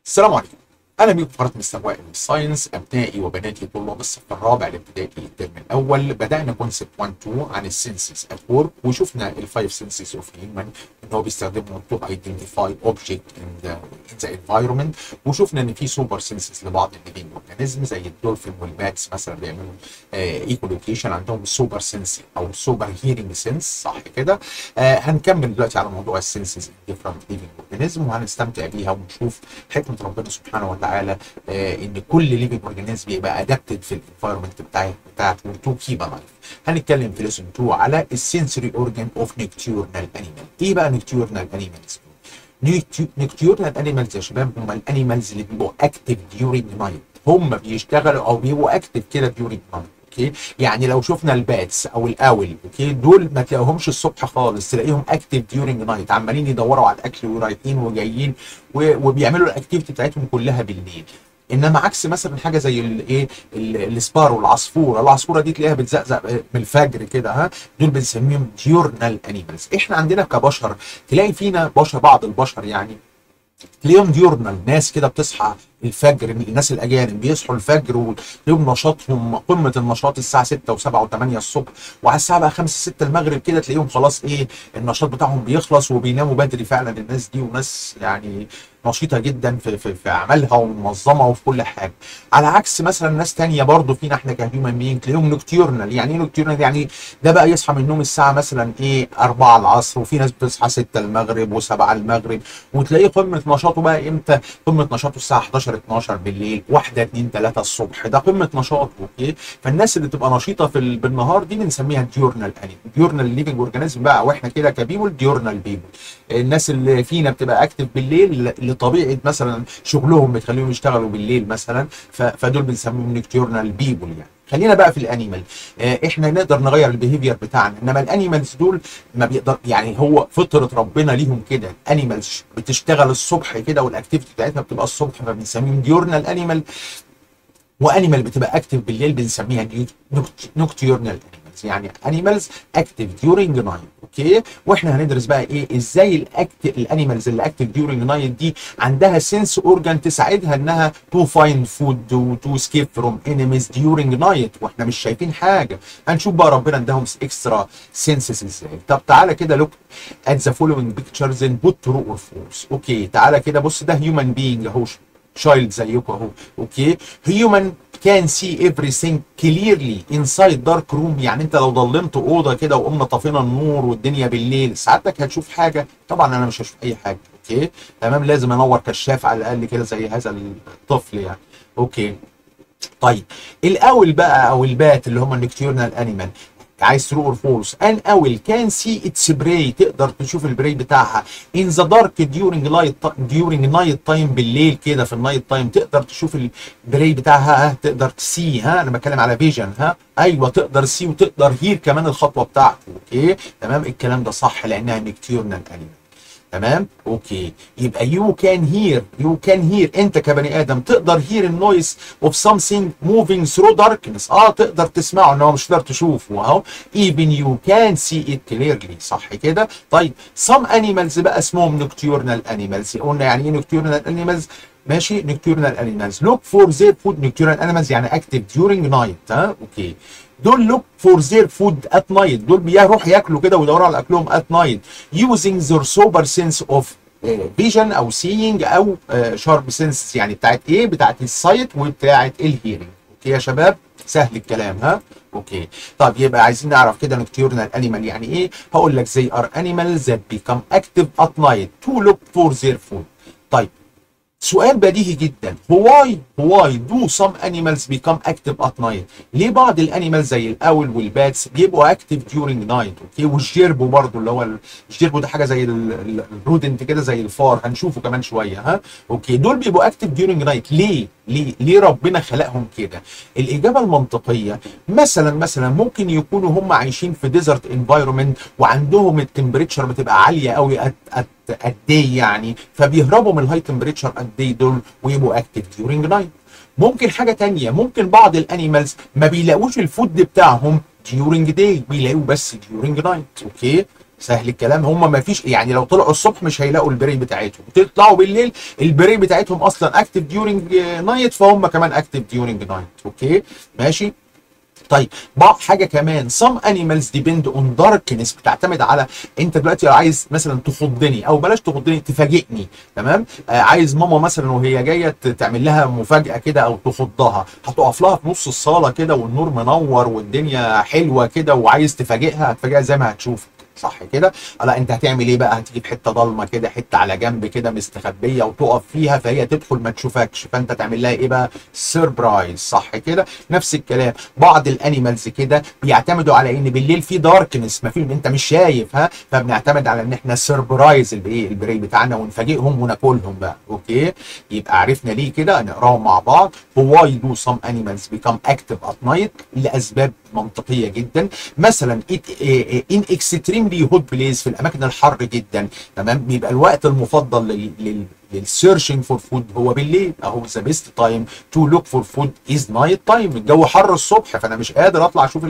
السلام عليكم. اهلا بيكم في قناه مستر وائل ساينس. ابنائي وبناتي طلاب الصف الرابع الابتدائي الترم الاول، بدانا كونسبت 1 2 عن السنسز ات وورك، وشفنا الفايف سنسز اوف هيومن ان هو بيستخدمهم تو ايدنتيفاي اوبجكت ان ذا انفايرمنت، وشفنا ان في سوبر سنسز لبعض الليفينج اورجانيزم زي الدولفين والباتس مثلا بيعملوا ايكولوكيشن، عندهم سوبر سنس او سوبر هيرنج سنس، صح كده؟ هنكمل دلوقتي على موضوع السنسز ديفرنت ليفينج اورجانيزم وهنستمتع بيها ونشوف حكمه ربنا سبحانه وتعالى ان كل ليفنج اورجانيزم يبقى ادابتد في الانفايرمنت بتاعته تو كيب الايف. هنتكلم في ليسون 2 على السنسوري اورجان اوف نيكتيورنال انيمال. ايه بقى نيكتيورنال انيمالز؟ نيكتيورنال انيمالز يا شباب هم الانيمالز اللي بيبقوا اكتف ديورنج نايت، هم بيشتغلوا او بيبقوا اكتف كده ديورنج نايت. اوكي، يعني لو شفنا الباتس او الاول، اوكي، دول ما تلاقيهمش الصبح خالص، تلاقيهم اكتف ديورنج نايت، عمالين يدوروا على الاكل ورايحين وجايين وبيعملوا الاكتيفيتي بتاعتهم كلها بالليل. انما عكس مثلا حاجه زي الايه، السبارو، العصفوره دي تلاقيها بتزقزق من الفجر كده، ها، دول بنسميهم ديورنال انيمالز. احنا عندنا كبشر تلاقي فينا بشر، بعض البشر يعني تلاقيهم ديورنال، ناس كده بتصحى الفجر، الناس الاجانب بيصحوا الفجر وتلاقيهم نشاطهم قمه النشاط الساعه 6 و7 و8 الصبح، وعلى الساعه بقى 5 6 المغرب كده تلاقيهم خلاص ايه، النشاط بتاعهم بيخلص وبيناموا بدري. فعلا الناس دي وناس يعني نشيطه جدا في عملها ومنظمه وفي كل حاجه. على عكس مثلا ناس تانية برضو فينا احنا كهيومن بينج تلاقيهم نوكتيورنال. يعني ايه نوكتيورنال؟ يعني ده بقى يصحى من النوم الساعه مثلا ايه 4 العصر، وفي ناس بتصحى 6 المغرب و7 المغرب، وتلاقيه قمه نشاطه بقى امتى؟ قمه نشاطه الساعه 11 12 بالليل، 1 2 3 الصبح، ده قمه نشاطه. اوكي، فالناس اللي تبقى نشيطه بالنهار دي بنسميها ديورنال انيمال، ديورنال ليفنج اورجانيزم بقى، واحنا كده كبيبول ديورنال بيبول. الناس اللي فينا بتبقى اكتف بالليل لطبيعه مثلا شغلهم بتخليهم يشتغلوا بالليل مثلا، فدول بنسميهم نكتورنال بيبول يعني. خلينا بقى في الانيمال. احنا نقدر نغير البيهيفير بتاعنا، انما الانيمالز دول ما بيقدر، يعني هو فطره ربنا ليهم كده. الانيمالز بتشتغل الصبح كده والاكتيفيتي بتاعتها بتبقى الصبح، فبنسميهم ديورنال انيمال، وانيمال بتبقى اكتف بالليل بنسميها نوكتيورنال انيمالز، يعني انيمالز اكتف ديورنج نايت. اوكي، واحنا هندرس بقى ايه، ازاي الانيمالز اللي اكتف ديورنج نايت دي عندها سنس اورجان تساعدها انها تو فايند فود وتو اسكيب فروم انيميز ديورنج نايت واحنا مش شايفين حاجه. هنشوف بقى ربنا اداهم اكسترا سنسز ازاي. طب تعالى كده لوك ات ذا فولوينج بيكتشرز ان بوت ترو اور فولس. اوكي، تعالى كده بص، ده هيومن بينج اهو، شايلد زيكم اهو. اوكي، هيومن كان سي everything clearly inside dark room. يعني انت لو ضلمت اوضه كده وقمنا طفينا النور والدنيا بالليل، ساعتك هتشوف حاجه؟ طبعا انا مش هشوف اي حاجه. اوكي تمام، لازم انور كشاف على الاقل كده زي هذا الطفل يعني. اوكي طيب، الاول بقى او البات اللي هم النكتيورنال انيمال، عايز ترو اور فولس؟ ان اول كان سي اتس براي، تقدر تشوف البراي بتاعها ان ذا دارك ديورنج نايت تايم، بالليل كده في النايت تايم تقدر تشوف البراي بتاعها. ها، تقدر تسي، ها انا بتكلم على فيجن، ها ايوه تقدر سي وتقدر هير كمان الخطوه بتاعته. اوكي تمام، الكلام ده صح لانها نكتيورنال انيمال. تمام اوكي، يبقى يو كان هير انت كبني ادم تقدر هير النويز اوف سمثينج موفينج ثرو داركنس. تقدر تسمعه انما مش تقدر تشوفه اهو. even you can see it clearly، صح كده؟ طيب some animals بقى اسمهم نوكتيورنال انيمالز. قلنا يعني ايه نوكتيورنال انيمالز؟ ماشي، نوكتيورنال انيمالز look for their food. نوكتيورنال انيمالز يعني اكتف during night، ها اوكي. دول لوك فور زير فود ات نايت، دول بيروحوا ياكلوا كده ويدوروا على اكلهم ات نايت using their sober sense of vision او seeing او sharp sense، يعني بتاعت ايه؟ بتاعت السايت وبتاعت الهيرنج. اوكي يا شباب، سهل الكلام ها؟ اوكي طب يبقى عايزين نعرف كده نكتيورنال انيمال يعني ايه. هقول لك زي ار animals that become active at night to look for their food. طيب سؤال بديهي جدا، why do some animals become active at night؟ ليه بعض الانيمالز زي الاول والباتس بيبقوا active during night؟ اوكي، والجيربو برضو اللي هو الجيربو ده حاجه زي الرودنت كده زي الفار، هنشوفه كمان شويه ها. اوكي، دول بيبقوا active during night ليه ربنا خلقهم كده؟ الاجابه المنطقيه مثلا ممكن يكونوا هم عايشين في ديزرت انفايرمنت وعندهم التمبريتشر بتبقى عاليه قوي قد ايه يعني، فبيهربوا من الهاي تمبريتشر قد ايه دول ويبقوا اكتف ديورنج نايت. ممكن حاجه تانية، ممكن بعض الانيمالز ما بيلاقوش الفود بتاعهم ديورنج داي، بيلاقوه بس ديورنج نايت. اوكي سهل الكلام. هم ما فيش يعني لو طلعوا الصبح مش هيلاقوا البري بتاعتهم، تطلعوا بالليل البري بتاعتهم اصلا اكتف ديورنج نايت، فهم كمان اكتف ديورنج نايت. اوكي ماشي. طيب حاجه كمان some animals depend on darkness، بتعتمد على انت دلوقتي لو عايز مثلا تخضني او بلاش تخضني تفاجئني، تمام، عايز ماما مثلا وهي جايه تعمل لها مفاجاه كده او تخضها، هتقف لها في نص الصاله كده والنور منور والدنيا حلوه كده وعايز تفاجئها، هتفاجئها زي ما هتشوف، صح كده؟ لا انت هتعمل ايه بقى؟ هتجيب حته ضلمه كده، حته على جنب كده مستخبيه وتقف فيها، فهي تدخل ما تشوفكش، فانت تعمل لها ايه بقى؟ سيربرايز، صح كده؟ نفس الكلام بعض الانيمالز كده بيعتمدوا على ان بالليل في داركنس، ما في انت مش شايف، ها، فبنعتمد على ان احنا سيربرايز الايه البري بتاعنا ونفاجئهم وناكلهم بقى. اوكي يبقى عرفنا ليه كده، نقراهم مع بعض. Why do some animals become active at night؟ لاسباب منطقيه جدا. مثلا in extremely hot place، في الاماكن الحر جدا، تمام، بيبقى الوقت المفضل للسيرشنج فور فود هو بالليل، اهو ذا بيست تايم تو لوك فور فود از نايت تايم. الجو حر الصبح فانا مش قادر اطلع اشوف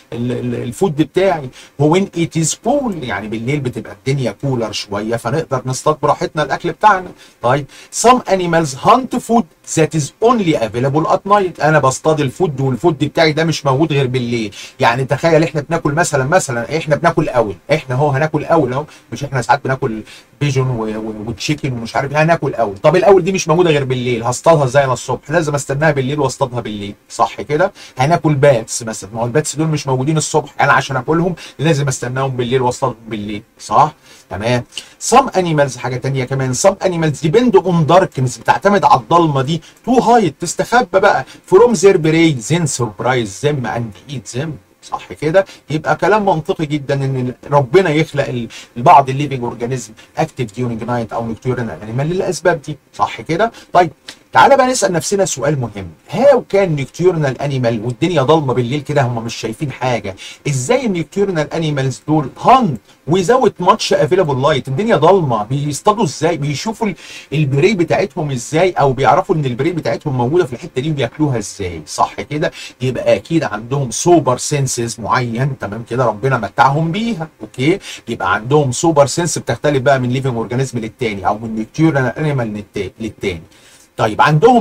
الفود بتاعي. هو وين ات از كول، يعني بالليل بتبقى الدنيا كولر شويه فنقدر نصطاد براحتنا الاكل بتاعنا. طيب some animals hunt food that is only available at night، انا بصطاد الفود والفود بتاعي ده مش موجود غير بالليل. يعني تخيل احنا بناكل مثلا احنا بناكل اول، احنا اهو هناكل اول اهو، مش احنا ساعات بناكل بيجون وتشيكن ومش عارف، هناكل اول. طب الاول دي مش موجوده غير بالليل، هصطادها ازاي انا الصبح؟ لازم استناها بالليل واصطادها بالليل، صح كده؟ هناكل باتس مثلا، ما هو الباتس دول مش موجودين الصبح، انا عشان اكلهم لازم استناهم بالليل واصطادهم بالليل، صح؟ تمام. some animals حاجه ثانيه كمان some animals depend on darkness، بتعتمد على الضلمه دي to hide، تستخبى بقى from their prey then surprise them and eat them، صح كده؟ يبقى كلام منطقي جدا ان ربنا يخلق بعض الليفنج اورجانيزم اكتف ديورنج نايت او نكتورنال انيمال للاسباب دي، صح كده؟ طيب تعالى بقى نسال نفسنا سؤال مهم، هاو كان نكتورنال انيمال والدنيا ضلمه بالليل كده هم مش شايفين حاجه، ازاي النكتورنال انيمالز دول هان ويزاوت ماتش افيلابل لايت، الدنيا ضلمه بيصطادوا ازاي؟ بيشوفوا البري بتاعتهم ازاي، او بيعرفوا ان البري بتاعتهم موجوده في الحته دي وبياكلوها ازاي، صح كده؟ يبقى اكيد عندهم سوبر سينسز معين، تمام كده، ربنا متعهم بيها. اوكي يبقى عندهم سوبر سينس بتختلف بقى من ليفنج اورجانيزم للتاني او من نكتورنال انيمال للتاني. طيب عندهم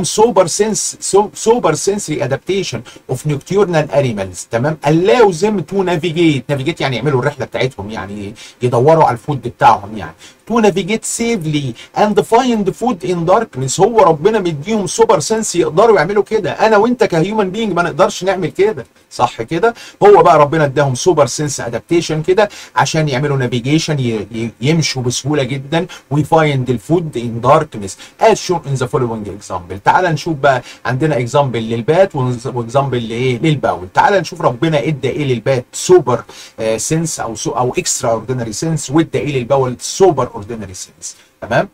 سوبر سنسري ادابتيشن اوف نكتورنال انيمالز، تمام، allow them to navigate يعني يعملوا الرحله بتاعتهم، يعني يدوروا على الفود بتاعهم، يعني to navigate safely and find food in darkness. هو ربنا مديهم سوبر سنس يقدروا يعملوا كده، انا وانت كهيومن بينج ما نقدرش نعمل كده، صح كده؟ هو بقى ربنا اداهم سوبر سنس ادابتيشن كده عشان يعملوا نافيجيشن، يمشوا بسهوله جدا ويفايند الفود ان داركنس as shown in the following example. تعال نشوف بقى، عندنا اكزامبل للبات واكزامبل لايه؟ للباول. تعال نشوف ربنا ادى ايه للبات سوبر سنس او اكسترا اوردينري سنس، وادى ايه للباول سوبر اوردينري سنس، تمام؟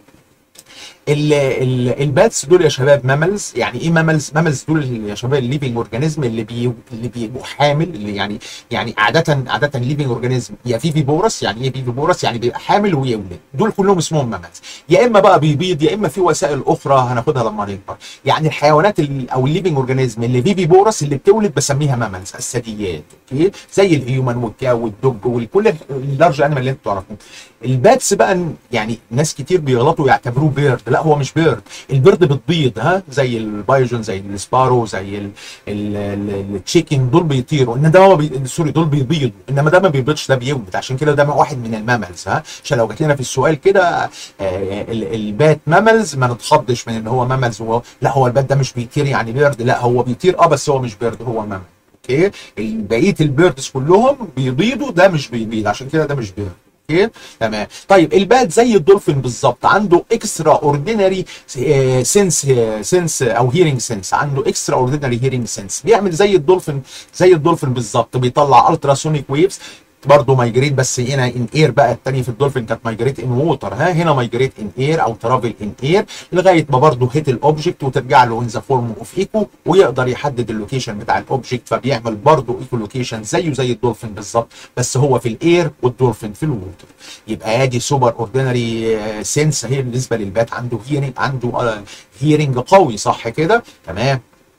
الباتس دول يا شباب ماملز. يعني ايه ماملز؟ ماملز دول يا شباب الليفنج اورجانيزم اللي بيبقوا حامل، اللي يعني عاده ليفنج اورجانيزم يا فيفي بورس. يعني ايه فيفي بورس؟ يعني بيبقى حامل ويولد، دول كلهم اسمهم ماملز، يا اما بقى بيبيض يا اما في وسائل اخرى هناخدها لما نكبر. يعني الحيوانات او الليفنج اورجانيزم اللي فيفي بورس اللي بتولد بسميها ماملز، الثدييات، اوكي، زي الهيومن والكاو والدب وكل اللارج انيمال اللي انتوا تعرفوه. الباتس بقى يعني ناس كتير بيغلطوا يعتبروه بيرد، لا هو مش بيرد، البيرد بتبيض، ها، زي البايجون زي السبارو زي التشيكن، دول بيطيروا، ان ده سوري دول بيبيضوا، انما ده ما بيبيضش، ده بيولد، عشان كده ده واحد من الماملز، ها، عشان لو جات لنا في السؤال كده البات ماملز ما نتخضش من ان هو ماملز، لا هو البات ده مش بيطير يعني بيرد، لا هو بيطير بس هو مش بيرد، هو مامل. اوكي بقيه البيردز كلهم بيبيضوا، ده مش بيبيض، عشان كده ده مش بيرد. اوكي تمام. طيب البات زي الدولفين بالظبط، عنده اكسترا اوردينري سنس او هيرنج سنس، عنده اكسترا اوردينري هيرنج سنس، بيعمل زي الدولفين بالظبط، بيطلع التراسونيك ويفز برضه مايجريت، بس هنا ان اير بقى، الثاني في الدولفين كانت مايجريت ان ووتر، ها، هنا مايجريت ان اير او ترافل ان اير لغايه ما برضه هيت الاوبجكت وترجع له ان ذا فورم اوف ايكو، ويقدر يحدد اللوكيشن بتاع الاوبجكت، فبيعمل برضه ايكو لوكيشن زي الدولفين بالظبط، بس هو في الاير والدولفين في الووتر. يبقى ادي سوبر اوردينري سنس هي بالنسبه للبات، عنده هيرنج قوي، صح كده؟ تمام.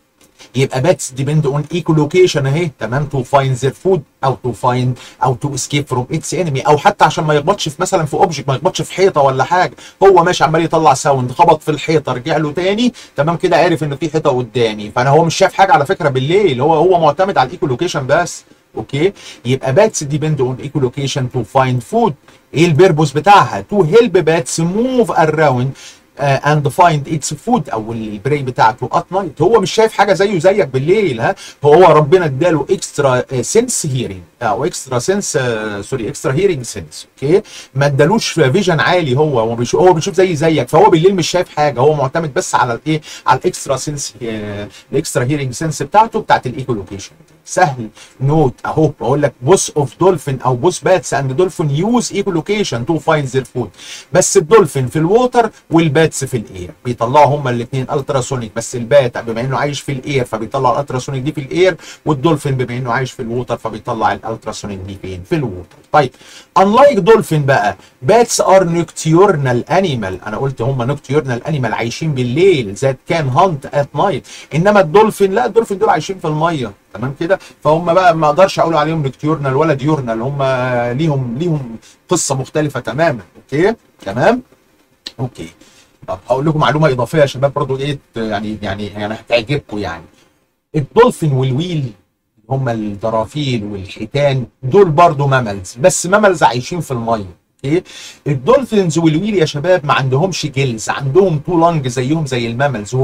يبقى باتس ديبند اون ايكو لوكيشن اهي، تمام، تو فايند ذير فود او تو فايند او تو اسكيب فروم اتس انمي، او حتى عشان ما يخبطش في مثلا في اوبجكت، ما يخبطش في حيطه ولا حاجه، هو ماشي عمال يطلع ساوند، خبط في الحيطه رجع له تاني، تمام كده، عارف ان في حيطه قدامي، فانا هو مش شايف حاجه على فكره بالليل، هو معتمد على الايكو لوكيشن بس. اوكي، يبقى باتس ديبند اون ايكو لوكيشن تو فايند فود. ايه البيربوس بتاعها؟ تو هيلب باتس موف اراوند اند فايند اتس فود، او البري بتاعته ات نايت. هو مش شايف حاجه زيه زيك بالليل، ها، هو ربنا اداله اكسترا سنس هيرنج، او اكسترا سنس سوري اكسترا هيرنج سنس. اوكي، ما ادالوش فيجن عالي، هو بيشوف زيك، فهو بالليل مش شايف حاجه، هو معتمد بس على الايه، على الاكسترا سنس، الاكسترا هيرنج سنس بتاعت الايكو لوكيشن. سهل نوت اهو، بقول لك بوس اوف دولفين او بوس باتس اند دولفين يوز ايكو لوكيشن تو فايند ذير فود، بس الدولفين في الووتر والباتس في الاير، بيطلعوا هما الاثنين التراسونيك، بس البات بما انه عايش في الاير فبيطلع الالتراسونيك دي في الاير، والدولفين بما انه عايش في الووتر فبيطلع الالتراسونيك دي فين؟ في الووتر. طيب unlike دولفين بقى، باتس ار نوكتيورنال انيمال، انا قلت هما نوكتيورنال انيمال عايشين بالليل، ذات كان هانت ات نايت، انما الدولفين لا، الدولفين دول عايشين في الميه، تمام كده، فهم بقى ما اقدرش اقول عليهم نوكتيورنال ولا ديورنال، هم ليهم قصه مختلفه تماما. اوكي تمام. اوكي، طب هقول لكم معلومه اضافيه يا شباب برضو، ايه يعني هتعجبكم يعني. الدولفين والويل، هم الدرافيل والحيتان، دول برضو ماملز، بس ماملز عايشين في الميه. اوكي، الدولفينز والويل يا شباب ما عندهمش جلز، عندهم تو لانج زيهم زي الماملز،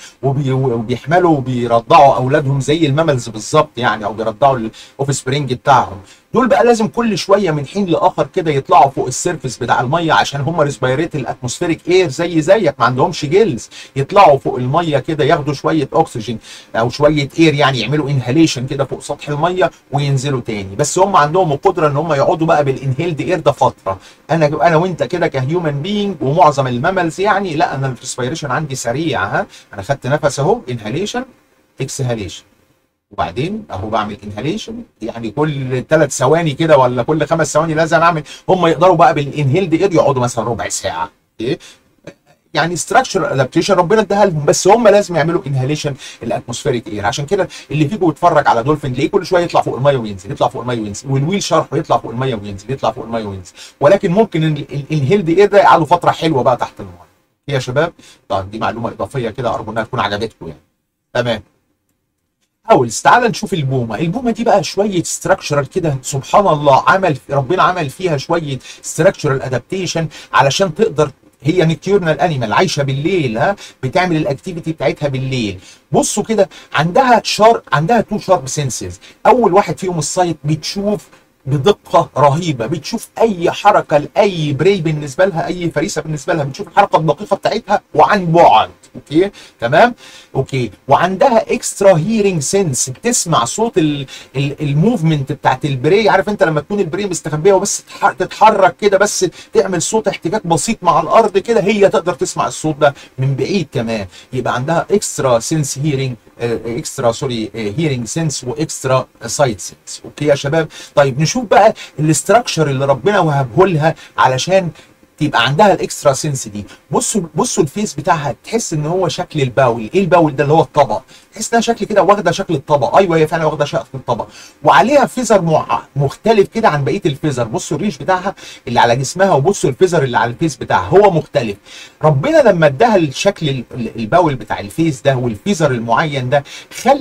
وبيحملوا وبيرضعوا اولادهم زي الماملز بالظبط يعني، او بيرضعوا الاوف سبرينج بتاعهم. دول بقى لازم كل شويه من حين لاخر كده يطلعوا فوق السيرفس بتاع الميه، عشان هم ريسبيريت الاتموسفيريك اير زيك، ما عندهمش جيلز، يطلعوا فوق الميه كده ياخدوا شويه اكسجين او شويه اير، يعني يعملوا انهاليشن كده فوق سطح الميه وينزلوا تاني، بس هم عندهم القدره ان هم يقعدوا بقى بالانهيلد اير ده فتره. انا وانت كده كهيومن بينج ومعظم الماملز يعني لا، انا الريسبيريشن عندي سريع، ها، انا خدت نفس اهو، انهاليشن اكسهاليشن، وبعدين اهو بعمل انهاليشن، يعني كل 3 ثواني كده ولا كل 5 ثواني لازم اعمل. هم يقدروا بقى بالانهيلد اير يقعدوا مثلا ربع ساعه. ايه يعني ستراكشر ادابتيشن ربنا اداها لهم، بس هم لازم يعملوا انهاليشن الاتموسفيريك اير. عشان كده اللي فيكم يتفرج على دولفين تلاقيه كل شويه يطلع فوق الميه وينزل، يطلع فوق الميه وينزل، والويل شرحه يطلع فوق الميه وينزل، يطلع فوق الميه وينزل، ولكن ممكن الانهيلد اير ده يقعدوا فتره حلوه بقى تحت الميه. يا شباب طب دي معلومه اضافيه كده، ارجو انها تكون عجبتكم يعني. تمام. اولز، تعال نشوف البومه دي بقى شويه ستراكشرال كده، سبحان الله، ربنا عمل فيها شويه ستراكشرال ادابتيشن علشان تقدر، هي نكتيورنال انيمال عايشه بالليل، ها، بتعمل الاكتيفيتي بتاعتها بالليل. بصوا كده، عندها تو شارب سنسز، اول واحد فيهم السايت، بتشوف بدقه رهيبه، بتشوف اي حركه لاي بري بالنسبه لها، اي فريسه بالنسبه لها، بتشوف الحركه الدقيقه بتاعتها وعن بعد. اوكي تمام. اوكي، وعندها اكسترا هيرنج سنس، بتسمع صوت الموفمنت بتاعت البري، عارف انت لما تكون البري مستخبيه وبس تتحرك كده، بس تعمل صوت احتكاك بسيط مع الارض كده، هي تقدر تسمع الصوت ده من بعيد كمان. يبقى عندها اكسترا سنس هيرنج، اكسترا سوري هيرنج سنس، واكسترا سايت سنس. اوكي يا شباب. طيب نشوف بقى الاستراكشر اللي ربنا وهبه لها علشان تبقى عندها الاكسترا سنس دي. بصوا الفيس بتاعها، تحس ان هو شكل الباول. ايه الباول ده؟ اللي هو الطبق، تحس انها شكل كده واخده شكل الطبق. ايوه هي فعلا واخده شكل الطبق، وعليها فيزر مختلف كده عن بقيه الفيزر. بصوا الريش بتاعها اللي على جسمها، وبصوا الفيزر اللي على الفيس بتاعها، هو مختلف. ربنا لما اداها الشكل الباول بتاع الفيس ده والفيزر المعين ده،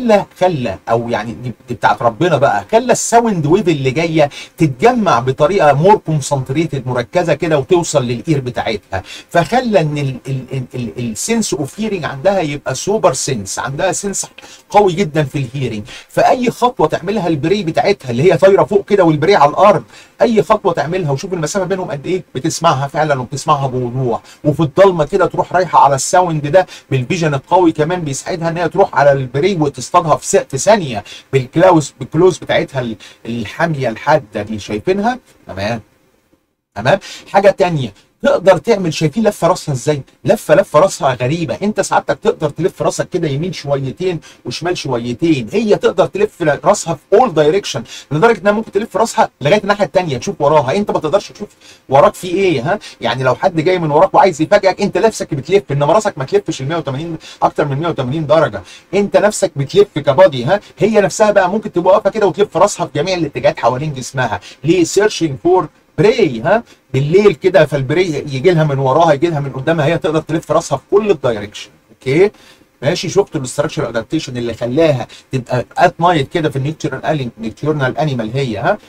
خلى او يعني دي بتاعت ربنا بقى، خلى الساوند ويف اللي جايه تتجمع بطريقه مور كونسنتريتد، مركزه كده، وتوصل للاير بتاعتها، فخلى ان السنس اوف هيرنج عندها يبقى سوبر سنس، عندها سنس قوي جدا في الهيرنج. فاي خطوه تعملها البري بتاعتها اللي هي طايره فوق كده والبري على الارض، اي خطوه تعملها وشوف المسافه بينهم قد ايه، بتسمعها فعلا وبتسمعها بوضوح. وفي الضلمه كده تروح رايحه على الساوند ده بالفيجن القوي، كمان بيساعدها ان هي تروح على البري وتصطادها في ثانيه بالكلوز بتاعتها الحاميه الحاده دي، شايفينها؟ تمام. حاجه ثانيه، تقدر تعمل، شايفين لفه راسها ازاي؟ لفه راسها غريبه. انت سعادتك تقدر تلف راسك كده يمين شويتين وشمال شويتين، هي تقدر تلف راسها في اول دايركشن، لدرجه انها ممكن تلف راسها لغايه الناحيه الثانيه تشوف وراها. انت ما تقدرش تشوف وراك في ايه. ها يعني لو حد جاي من وراك وعايز يفاجئك، انت نفسك بتلف، انما راسك ما تلفش ال 180 اكتر من 180 درجه، انت نفسك بتلف كبادي. ها هي نفسها بقى ممكن تبقى واقفه كده وتلف راسها في جميع الاتجاهات حوالين جسمها. ليه؟ سيرشنج فور براي. ها بالليل كده، فالبراي يجي لها من وراها، يجي لها من قدامها، هي تقدر تلف راسها في كل الدايركشن. اوكي ماشي. شفتوا الاستراكشر ادابتيشن اللي خلاها تبقى ات نايت كده في النيكتورنال انيمال هي. ها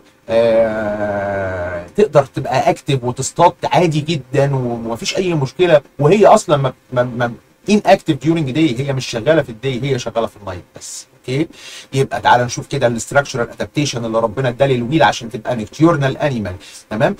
تقدر تبقى اكتف وتصطاد عادي جدا ومفيش اي مشكله، وهي اصلا ما ان اكتف ديورنج داي، هي مش شغاله في الداي، هي شغاله في النايت بس. اوكي يبقى تعالى نشوف كده الاستراكشرال ادابتيشن اللي ربنا اداه للويل عشان تبقى نيكتورنال انيمال. تمام.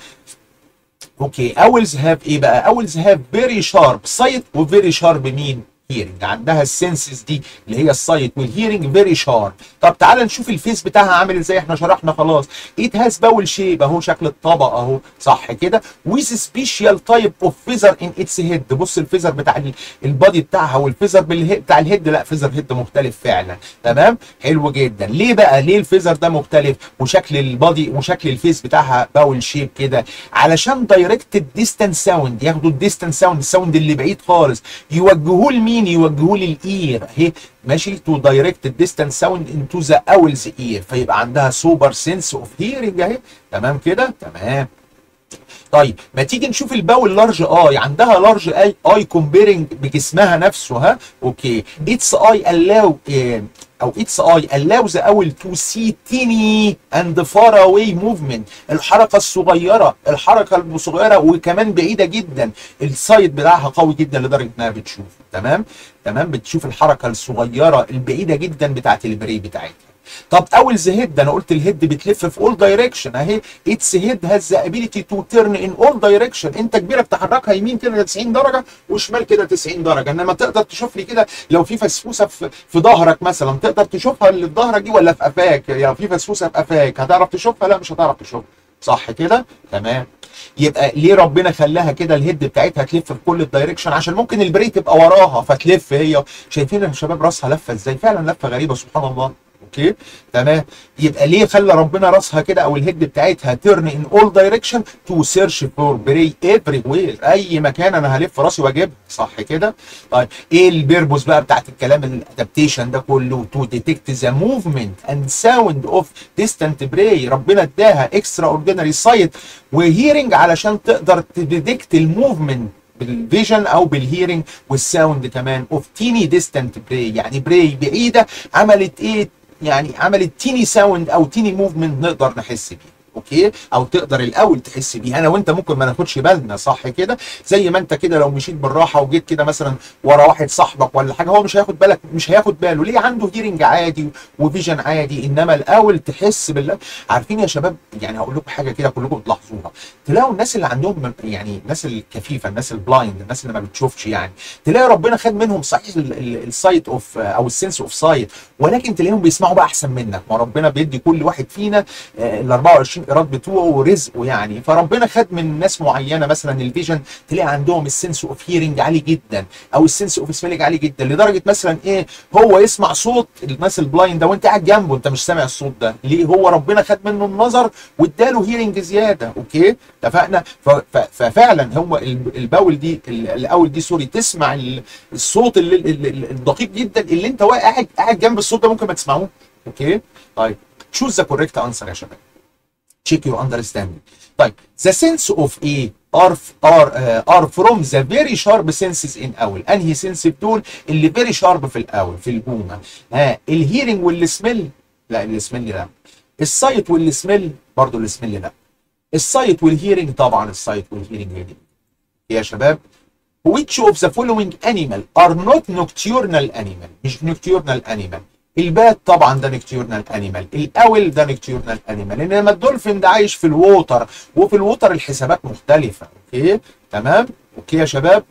اوكي اولز هاف ايه بقى؟ اولز هاف فيري شارب سايت وفيري شارب مين؟ هيرنج. عندها السنسز دي اللي هي السايت والهيرنج فيري شارب. طب تعالى نشوف الفيس بتاعها عامل ازاي. احنا شرحنا خلاص. ات هاز باول شيب اهو، شكل الطبق اهو، صح كده. ويز سبيشال تايب اوف فيزر ان اتس هيد. بص الفيزر بتاع البادي بتاعها والفيزر بتاع الهيد، لا فيزر هيد مختلف فعلا. تمام حلو جدا. ليه بقى؟ ليه الفيزر ده مختلف وشكل البادي وشكل الفيس بتاعها باول شيب كده؟ علشان دايركت الديستانس ساوند، ياخدوا الديستانس ساوند، الساوند اللي بعيد خالص، يوجهوه لمين؟ يوجهوه للاير اهي ماشي. تو دايركت الديستانس ساوند انتو ذا اولز اير، فيبقى عندها سوبر سنس اوف هيرنج اهي. تمام كده تمام. طيب ما تيجي نشوف الباول لارج اي. عندها لارج اي كومبيرنج بجسمها نفسه. ها اوكي اتس اي الاو او اتس اي allows the owl to see teeny and far away movement. الحركه الصغيره، الحركه الصغيره وكمان بعيده جدا. السايد بتاعها قوي جدا لدرجه انها بتشوف. تمام تمام. بتشوف الحركه الصغيره البعيده جدا بتاعت البري بتاعتها. طب اولز هيد، انا قلت الهيد بتلف في اول دايركشن اهي. اتس هيد هاز ذا ابيليتي تو تيرن ان اول دايركشن. انت كبيرك تحركها يمين كده 90 درجه وشمال كده 90 درجه، انما تقدر تشوف لي كده لو في فسفوسه في ظهرك مثلا، تقدر تشوفها اللي في ظهرك دي ولا في قفاك؟ يعني في فسفوسه في قفاك هتعرف تشوفها؟ لا مش هتعرف تشوفها، صح كده؟ تمام. يبقى ليه ربنا خلاها كده الهيد بتاعتها تلف في كل الدايركشن؟ عشان ممكن البري تبقى وراها فتلف هي. شايفين يا شباب راسها لفه ازاي؟ فعلا لفه غريبه سبحان الله. اوكي تمام. يبقى ليه خلى ربنا راسها كده او الهيد بتاعتها تيرن ان اول دايركشن تو سيرش فور بري ايفري وير، اي مكان انا هلف راسي واجيبها، صح كده؟ طيب ايه البيربوس بقى بتاعت الكلام الادابتيشن ده كله؟ تو ديتكت ذا موفمنت اند ساوند اوف ديستانت براي. ربنا اداها اكسترا اوردينري سايت وهيرنج علشان تقدر تديتكت الموفمنت بالفيجن او بالهيرنج والساوند كمان اوف تيني ديستانت براي. يعني براي بعيده عملت ايه؟ يعني عملت تيني ساوند او تيني موفمنت نقدر نحس بيه. اوكي او تقدر الاول تحس بيه. انا وانت ممكن ما ناخدش بالنا، صح كده؟ زي ما انت كده لو مشيت بالراحه وجيت كده مثلا ورا واحد صاحبك ولا حاجه، هو مش هياخد بالك، مش هياخد باله ليه؟ عنده هيرنج عادي وفيجن عادي. انما الاول تحس بالله. عارفين يا شباب، يعني هقول لكم حاجه كده كلكم تلاحظوها، تلاقوا الناس اللي عندهم يعني الناس الكفيفه، الناس البلايند، الناس اللي ما بتشوفش، يعني تلاقي ربنا خد منهم صحيح السايت اوف او السنس اوف سايت، ولكن تلاقيهم بيسمعوا بقى احسن منك. ما ربنا بيدي كل واحد فينا ال 24 ايراد بتوعه ورزقه يعني. فربنا خد من ناس معينه مثلا الفيجن تلاقي عندهم السنس اوف هيرنج عالي جدا او السنس اوف سميلنج عالي جدا، لدرجه مثلا ايه، هو يسمع صوت الناس البلايند ده وانت قاعد جنبه انت مش سامع الصوت ده. ليه؟ هو ربنا خد منه النظر واداله هيرنج زياده. اوكي اتفقنا؟ ففعلا هو الباول دي الاول دي سوري تسمع الصوت الدقيق جدا اللي انت قاعد جنب الصوت ده ممكن ما تسمعوه. اوكي طيب choose the correct answer يا شباب. check your understanding. طيب the sense of A are from the very sharp senses in owl. انهي سنس دول اللي very sharp في الاول في البومه؟ الهيرنج والسميل؟ لا السميل لا. السايت والسميل؟ برضه السميل لا. السايت والهيرنج؟ طبعا السايت والهيرنج هي دي يا شباب. which of the following animal are not nocturnal animal؟ مش nocturnal animal. البات طبعا ده نكتيورنال انيمال، الاول ده نكتيورنال انيمال، انما الدولفين ده عايش في الووتر، وفي الووتر الحسابات مختلفه. اوكي تمام. اوكي يا شباب.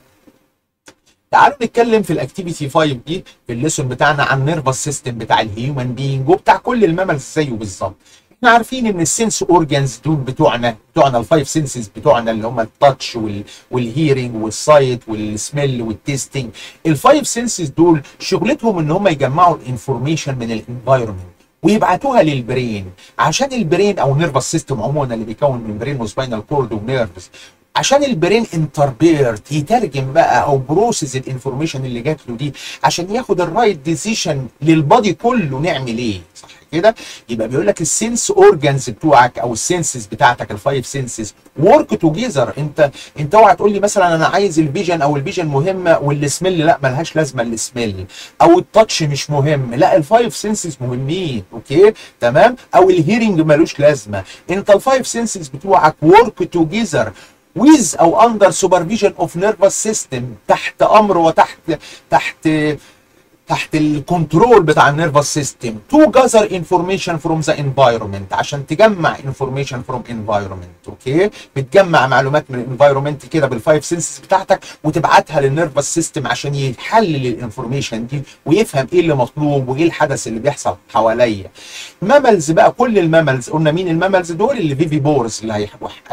تعالوا نتكلم في الاكتيفيتي 5 دي في الليسون بتاعنا عن النيرفس سيستم بتاع الهيومن بينج وبتاع كل المامالز زيه بالظبط. احنا عارفين ان السنس اورجانز دول بتوعنا الفايف سنسز بتوعنا اللي هم التاتش والهيرنج والسايت والسميل والتيستنج. الفايف سنسز دول شغلتهم ان هم يجمعوا الانفورميشن من الانفايرمنت ويبعتوها للبرين، عشان البرين او النيرفس سيستم عموما اللي بيكون من برين وسباينال كورد ونيرفز، عشان البرين انتربيرت يترجم بقى او بروسيس الانفورميشن اللي جات له دي عشان ياخد الرايت ديسيشن للبادي كله نعمل ايه، صح كده؟ يبقى بيقول لك السنس اورجانز بتوعك او السنسز بتاعتك الفايف سنسز ورك توجذر. انت اوعى تقول لي مثلا انا عايز الفيجن او الفيجن مهمه والسميل لا ملهاش لازمه السميل، او التاتش مش مهم، لا الفايف سنسز مهمين، اوكي تمام، او الهيرنج ملوش لازمه. انت الفايف سنسز بتوعك ورك توجذر with او under supervision of nervous system، تحت امر وتحت تحت تحت الكنترول بتاع النيرفس سيستم to gather information from the environment، عشان تجمع information from environment، اوكي؟ بتجمع معلومات من الانفايرمنت كده بالفايف سنسز بتاعتك وتبعتها للنيرفس سيستم عشان يحلل الانفورميشن دي ويفهم ايه اللي مطلوب وايه الحدث اللي بيحصل حواليا. ماملز بقى، كل الماملز قلنا مين الماملز دول؟ اللي فيفي بورس اللي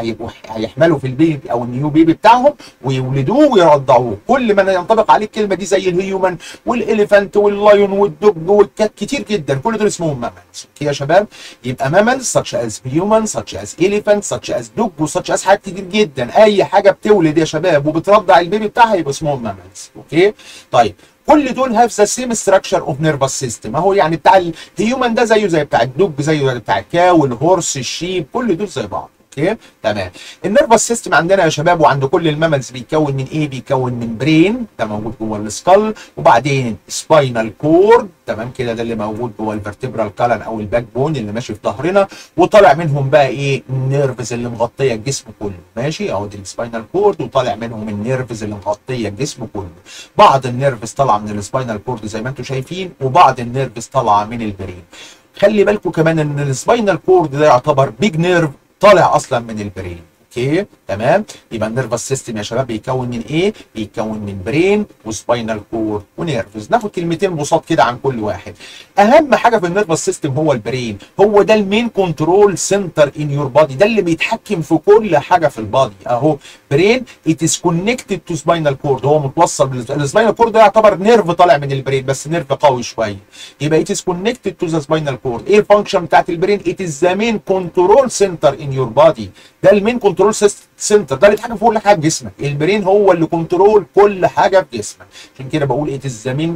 هيحملوا في البيبي او النيو بيبي بتاعهم ويولدوه ويرضعوه. كل ما ينطبق عليه الكلمه دي زي الهيومن والاليفانت واللايون والدوج والكات كتير جدا، كل دول اسمهم ماملز، اوكي يا شباب؟ يبقى ماملز such as human such as elephant such as dog such as حاجات كتير جدا، اي حاجه بتولد يا شباب وبترضع البيبي بتاعها يبقى اسمهم ماملز، اوكي؟ طيب كل دول هاف ذا سيم ستراكشر اوف نيرفس سيستم اهو، يعني بتاع الهيومن ده زيه زي بتاع الدوج زيه زي بتاع الكاو الهورس الشيب، كل دول زي بعض، اوكي تمام. النيرفس سيستم عندنا يا شباب وعند كل الماملز بيتكون من ايه؟ بيتكون من برين ده موجود جوه السكال، وبعدين سباينال كورد، تمام كده، ده اللي موجود جوه الفرتبرال كالن او الباك بون اللي ماشي في ظهرنا، وطالع منهم بقى ايه؟ النيرفز اللي مغطيه الجسم كله، ماشي اهو دي السباينال كورد، وطالع منهم النيرفز اللي مغطيه الجسم كله. بعض النيرفز طالعه من السباينال كورد زي ما انتم شايفين، وبعض النيرفز طالعه من البرين. خلي بالكم كمان ان السباينال كورد ده يعتبر بيج نيرف طالع اصلا من البرين، اوكي تمام. يبقى النيرفس سيستم يا شباب بيتكون من ايه؟ بيتكون من برين وسباينال كورد ونيرفز. ناخد كلمتين بساط كده عن كل واحد. اهم حاجه في النيرفس سيستم هو البرين، هو ده المين كنترول سنتر ان يور بادي، ده اللي بيتحكم في كل حاجه في البادي اهو. برين ات از كونكتد تو سباينال كورد، هو متوصل بالسباينال كورد، ده يعتبر نيرف طالع من البرين بس نيرف قوي شويه. يبقى ات از كونكتد تو ذا سباينال كورد. ايه الفانكشن بتاعت البرين؟ ات از ذا مين كنترول سنتر ان يور بادي، ده المين كنترول سنتر، ده اللي بيتحكم في كل حاجه في جسمك. البرين هو اللي كنترول كل حاجه في جسمك، عشان كده بقول ات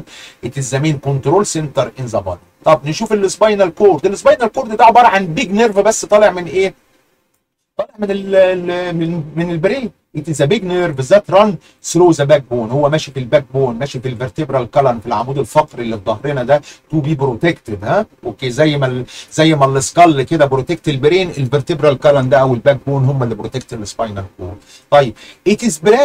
از ذا مين كنترول سنتر ان ذا بادي. طب نشوف السباينال كورد. السباينال كورد ده عباره عن بيج نيرف بس طالع من ايه؟ طالع من البرين. It is a big nerve that run through the backbone، هو ماشي في الباك بون، ماشي في الفرتبرال كالن، في العمود الفقري اللي في ظهرنا ده، تو بي بروتكتد، ها اوكي، زي ما السكال كده بروتكت البرين، الفرتبرال كالن ده او الباك بون هم اللي بروتكت السباينال كورد. طيب it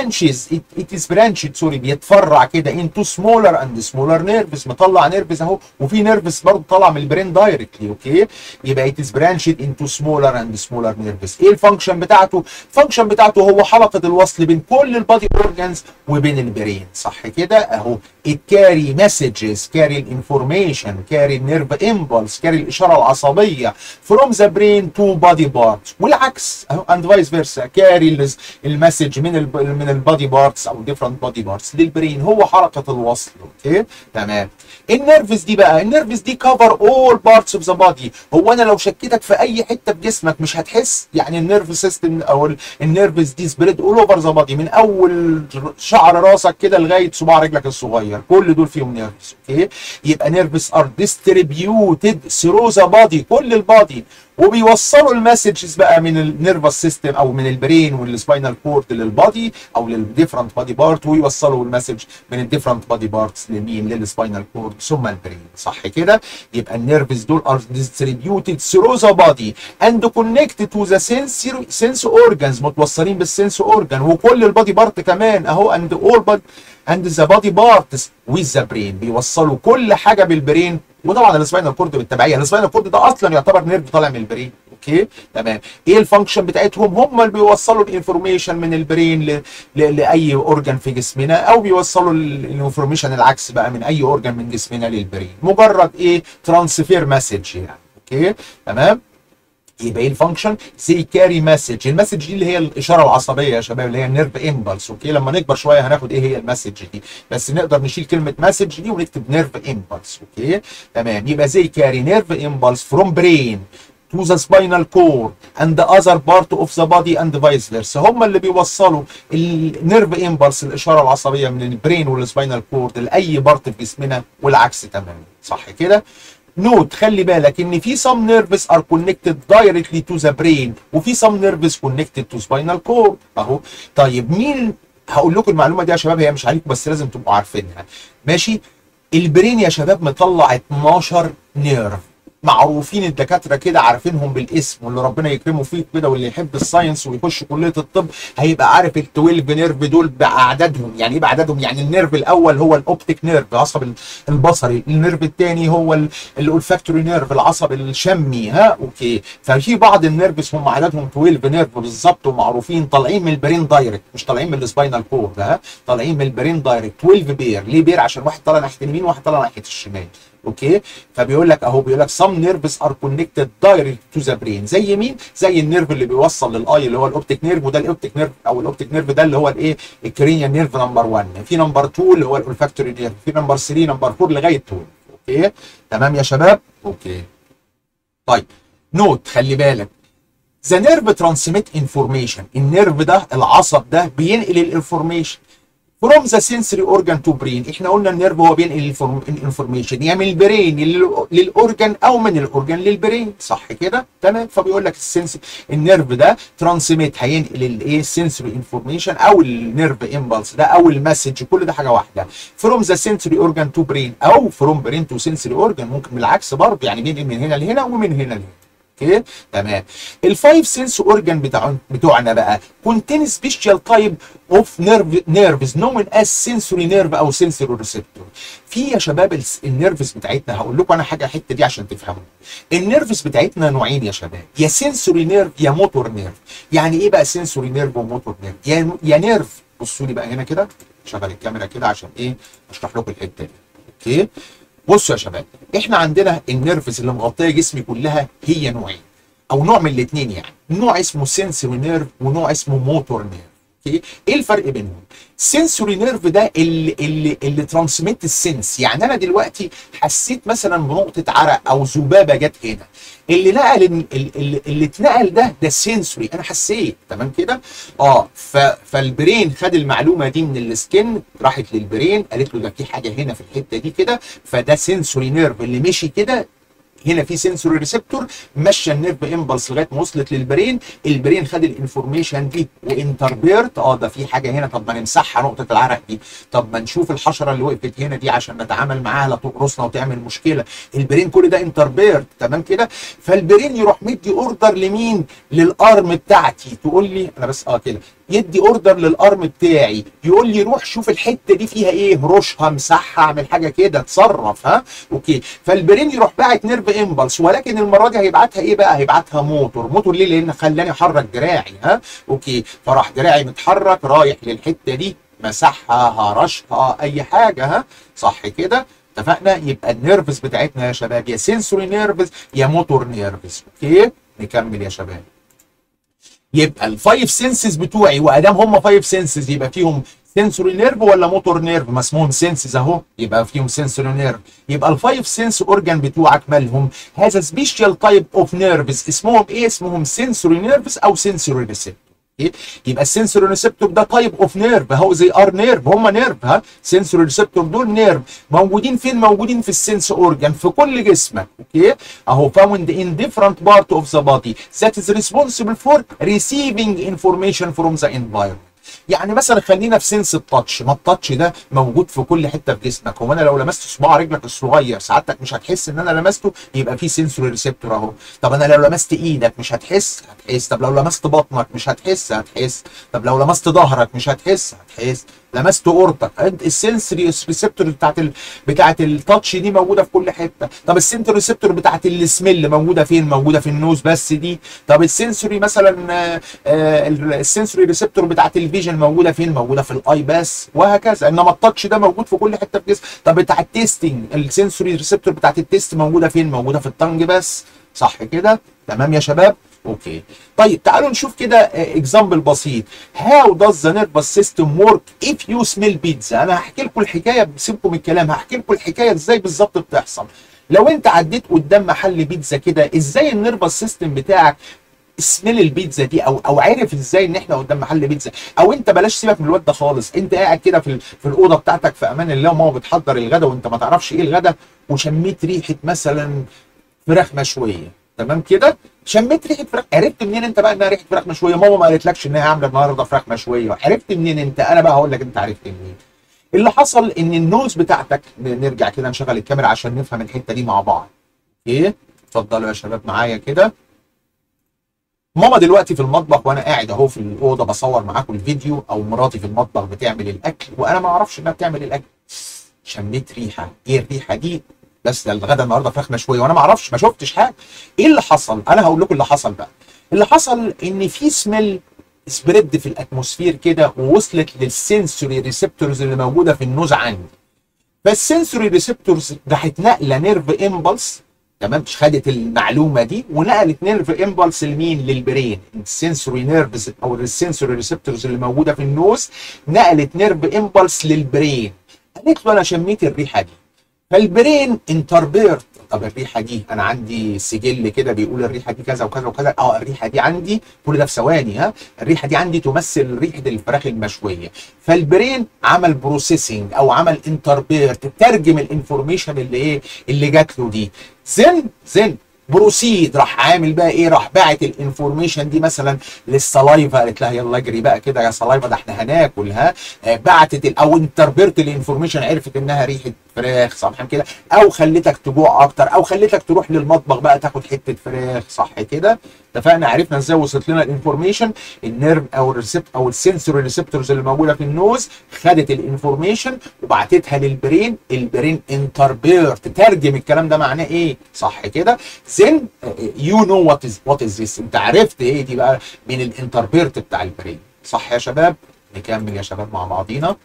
is branched سوري، بيتفرع كده into smaller and smaller nerves، مطلع نيرفز اهو، وفي نيرفز برضه طالعه من البرين دايركتلي، اوكي؟ يبقى it is branched into smaller and smaller nerves. ايه الفانكشن بتاعته؟ الفانكشن بتاعته هو حلقه الوصل بين كل البادي اورجانز وبين البرين، صح كده اهو. it carry messages، carry information، carry nerve impulse، carry الاشاره العصبيه from the brain to body parts، والعكس اهو and vice versa، carry المسج من البادي بارتس او different body parts للبرين، هو حلقه الوصل، اوكي تمام. النيرفز دي بقى، النيرفز دي cover all parts of the body، هو انا لو شكيتك في اي حته في جسمك مش هتحس؟ يعني النيرف سيستم او النيرفز دي سبريد اول اوفر ذا بادي، من اول شعر راسك كده لغايه صباع رجلك الصغير، كل دول فيهم نيرفز، اوكي؟ يبقى نيرفز ار ديستريبيوتد ثرو ذا بادي، كل البادي، وبيوصلوا المسجز بقى من النيرفس سيستم او من البرين والسباينال كورد للبادي او للديفرنت بادي بارت، ويوصلوا المسج من الديفرنت بادي بارتس لمين؟ للسباينال كورد ثم البرين، صح كده؟ يبقى النيرفز دول ار ديستريبيوتد ثرو ذا بادي اند كونكتد تو ذا سنس اورجانز، متوصلين بالسنس اورجان وكل البادي بارت كمان اهو، اند اول بادي اند ذا بادي بارتس ويز ذا برين، بيوصلوا كل حاجه بالبرين. وطبعا السباينال كورد بالتبعيه، السباينال كورد ده اصلا يعتبر نيرف طالع من البرين، اوكي تمام. ايه الفانكشن بتاعتهم؟ هم اللي بيوصلوا الانفورميشن من البرين لاي اورجان في جسمنا، او بيوصلوا الانفورميشن العكس بقى من اي اورجان من جسمنا للبرين، مجرد ايه؟ ترانسفير مسج يعني، اوكي تمام. يبقى ايه الفانكشن؟ زي كاري مسج. المسج دي اللي هي الاشاره العصبيه يا شباب، اللي هي النيرف امبلس. اوكي، لما نكبر شويه هناخد ايه هي المسج دي، بس نقدر نشيل كلمه مسج دي ونكتب نيرف امبلس. اوكي تمام. يبقى زي كاري نيرف امبلس فروم برين to the spinal cord and the other part of the body and vice versa. هم اللي بيوصلوا النيرف امبلس الاشاره العصبيه من البرين والسباينال كورد لاي بارت في جسمنا والعكس تماما. صح كده؟ نوت، خلي بالك ان في some nerves are connected directly to the brain وفي some nerves connected to spinal cord اهو. طيب مين، هقول لكم المعلومه دي يا شباب، هي مش عليكم بس لازم تبقوا عارفينها. ماشي؟ البرين يا شباب مطلع 12 نيرف معروفين، الدكاتره كده عارفينهم بالاسم، واللي ربنا يكرمه فيك كده واللي يحب الساينس ويخش كليه الطب هيبقى عارف ال 12 نيرف دول باعدادهم. يعني ايه باعدادهم؟ يعني النيرف الاول هو الاوبتيك نيرف العصب البصري، النيرف الثاني هو الاولفاكتوري نيرف العصب الشمي. ها اوكي، ففي بعض النيرفز هم عددهم 12 نيرف بالظبط ومعروفين، طالعين من البرين دايركت، مش طالعين من السباينال كورد. ها طالعين من البرين دايركت 12 بير. ليه بير؟ عشان واحد طالع ناحيه اليمين وواحد طالع ناحيه الشمال. اوكي، فبيقول لك اهو، بيقول لك some nerves are connected direct to the brain. زي مين؟ زي النيرف اللي بيوصل للاي اللي هو الاوبتيك نيرف، وده الاوبتيك نيرف او الاوبتيك نيرف ده اللي هو الايه؟ الكرينيال نيرف نمبر 1. في نمبر 2 اللي هو الاولفاكتوري نيرف، في نمبر 3 نمبر 4 لغايه 12. اوكي تمام يا شباب؟ اوكي طيب نوت، خلي بالك the nerve transmit information. النيرف ده العصب ده بينقل الانفورميشن from the sensory organ to brain. احنا قلنا النيرف هو بينقل الانفورميشن يا من البرين للاورجن او من الاورجن للبرين. صح كده؟ تمام. فبيقول لك النيرف ده ترانسميت هينقل الايه؟ السنسوري انفورميشن او النيرف امبلس ده او المسج، كل ده حاجه واحده. from the sensory organ to brain او from brain to sensory organ، ممكن بالعكس برضه، يعني بينقل من هنا لهنا ومن هنا لهنا. اوكي تمام. الفايف سنس اورجان بتوعنا بقى كونتين سبيشال تايب اوف نيرفز نون از سنسوري نيرف او سنسوري ريسبتور. في يا شباب النيرفز بتاعتنا، هقول لكم انا حاجه الحته دي عشان تفهموا. النيرفز بتاعتنا نوعين يا شباب، يا سنسوري نيرف يا موتور نيرف. يعني ايه بقى سنسوري نيرف وموتور نيرف؟ يا نيرف، بصوا لي بقى هنا كده، شغل الكاميرا كده عشان ايه اشرح لكم الحته دي. اوكي بصوا يا شباب، احنا عندنا النيرفز اللي مغطيه جسمي كلها هي نوعين او نوع من الاثنين، يعني نوع اسمه سنسوري نيرف ونوع اسمه موتور نيرف. اوكي ايه الفرق بينهم؟ السنسوري نيرف ده اللي ترانسميت السنس. يعني انا دلوقتي حسيت مثلا بنقطه عرق او ذبابه جت هنا، اللي نقل اللي اتنقل ده سنسوري، انا حسيت. تمام كده؟ فالبرين خد المعلومه دي من السكن، راحت للبرين قالت له ده في حاجه هنا في الحته دي كده، فده سنسوري نيرف اللي مشي كده. هنا في سنسوري ريسبتور مشى النيرف امبلس لغايه ما وصلت للبرين، البرين خد الانفورميشن دي وانتربيرت، ده في حاجه هنا، طب ما نمسحها نقطه العرق دي، طب ما نشوف الحشره اللي وقفت هنا دي عشان نتعامل معاها لا تقرصنا وتعمل مشكله. البرين كل ده انتربيرت. تمام كده؟ فالبرين يروح مدي اوردر لمين؟ للارم بتاعتي. تقول لي انا بس كده، يدي اوردر للارم بتاعي يقول لي روح شوف الحته دي فيها ايه، رشها امسحها اعمل حاجه كده اتصرف. ها اوكي، فالبرين يروح باعت نيرف امبلس، ولكن المره دي هيبعتها ايه بقى؟ هيبعتها موتور ليه؟ لان خلاني احرك دراعي. ها اوكي، فراح دراعي متحرك رايح للحته دي، مسحها هرشها اي حاجه. ها صح كده؟ اتفقنا؟ يبقى النيرفز بتاعتنا يا شباب يا سنسوري نيرفز يا موتور نيرفز. اوكي نكمل يا شباب. يبقى الفايف سنسز بتوعي، وادام هم فايف سنسز يبقى فيهم سنسوري نيرف ولا موتور نيرف؟ ما اسمهم سنسز اهو، يبقى فيهم سنسوري نيرف. يبقى الفايف سنس اورجان بتوعك مالهم؟ هذا سبيشال تايب اوف نيرفز، اسمهم ايه؟ اسمهم سنسوري نيرفز او سنسوري ريسبتور. يبقى السنسوري ريسبتور ده تايب اوف نيرف اهو، زي ار نيرف، هم نيرف. ها سنسوري ريسبتور دول نيرف موجودين فين؟ موجودين في السنس اورجان في كل جسمك. اوكي اهو found in different part of the body that is responsible for receiving information from the environment. يعني مثلا خلينا في سنس التاتش، ما التاتش ده موجود في كل حته في جسمك. هو انا لو لمست صباع رجلك الصغير سعادتك مش هتحس ان انا لمسته؟ يبقى في سنسوري ريسبتور اهو. طب انا لو لمست ايدك مش هتحس؟ هتحس. طب لو لمست بطنك مش هتحس؟ هتحس. طب لو لمست ظهرك مش هتحس؟ هتحس. لمست اورتك، السنسوري ريسبتور بتاعت التاتش دي موجوده في كل حته. طب السنسوري ريسبتور بتاعت السميل موجوده فين؟ موجوده في النوز بس دي. طب السنسوري مثلا السنسوري ريسبتور بتاعت الفيجن موجوده فين؟ موجوده في الاي بس، وهكذا. انما التاتش ده موجود في كل حته في الجسم. طب بتاع التيستنج السنسوري ريسبتور بتاعت التيست موجوده فين؟ موجوده في التنج بس. صح كده؟ تمام يا شباب؟ اوكي. طيب تعالوا نشوف كده اكزامبل بسيط. هاو does the nervous system work if you smell pizza؟ انا هحكي لكم الحكايه، بسيبكم الكلام، هحكي لكم الحكايه ازاي بالظبط بتحصل. لو انت عديت قدام محل بيتزا كده، ازاي النيرفس سيستم بتاعك سميل البيتزا دي، او عارف ازاي ان احنا قدام محل بيتزا؟ او انت بلاش سيبك من الواد ده خالص، انت قاعد كده في الاوضه بتاعتك في امان الله، وماما بتحضر الغدا وانت ما تعرفش ايه الغدا، وشميت ريحه مثلا فراخ مشويه، تمام كده؟ شميت ريحه فراخ، عرفت منين انت بقى انها ريحه فراخ مشويه؟ ماما ما قالتلكش انها عامله النهارده فراخ مشويه، عرفت منين انت؟ انا بقى هقول لك انت عرفت منين. اللي حصل ان النوز بتاعتك، نرجع كده نشغل الكاميرا عشان نفهم الحته دي مع بعض. ايه؟ اتفضلوا يا شباب معايا كده. ماما دلوقتي في المطبخ وانا قاعد اهو في الاوضه بصور معاكم الفيديو، او مراتي في المطبخ بتعمل الاكل وانا ما اعرفش انها بتعمل الاكل. شميت ريحه، ايه الريحه دي؟ بس ده الغدا النهارده فراخ مشويه وانا ما اعرفش، ما شفتش حاجه. ايه اللي حصل؟ انا هقول لكم اللي حصل بقى. اللي حصل ان في سميل سبريد في الاتموسفير كده، ووصلت للسنسوري ريسبتورز اللي موجوده في النوز عندي. فالسنسوري ريسبتورز راحت نقله نيرف امبلس، تمام؟ خدت المعلومه دي ونقلت نيرف امبلس لمين؟ للبرين. السنسوري نيرفز او السنسوري ريسبتورز اللي موجوده في النوز نقلت نيرف امبلس للبرين، قالت له انا شميت الريحه دي. فالبرين انتربيرت، طب الريحه دي انا عندي سجل كده بيقول الريحه دي كذا وكذا وكذا، الريحه دي عندي، كل ده في ثواني، الريحه دي عندي تمثل ريحه الفراخ المشويه. فالبرين عمل بروسيسنج او عمل انتربيرت، ترجم الانفورميشن اللي ايه؟ اللي جات له دي. زن بروسيد، راح عامل بقى ايه؟ راح باعت الانفورميشن دي مثلا للسلايفا، قالت لها يلا اجري بقى كده يا سلايفا ده احنا هناكل، بعتت او انتربرت الانفورميشن، عرفت انها ريحه فراخ، صح كده؟ او خلتك تجوع اكتر، او خلتك تروح للمطبخ بقى تاخد حته فراخ، صح كده؟ اتفقنا؟ عرفنا ازاي وصلت لنا الانفورميشن. النيرف او الريسبت او السنسوري ريسبتورز اللي موجوده في النوز خدت الانفورميشن وبعتتها للبرين، البرين انتربيرت، ترجم الكلام ده معناه ايه، صح كده؟ then you know what is this، انت عرفت ايه دي بقى من الانتربيرت بتاع البرين، صح يا شباب؟ نكمل يا شباب مع بعضينا.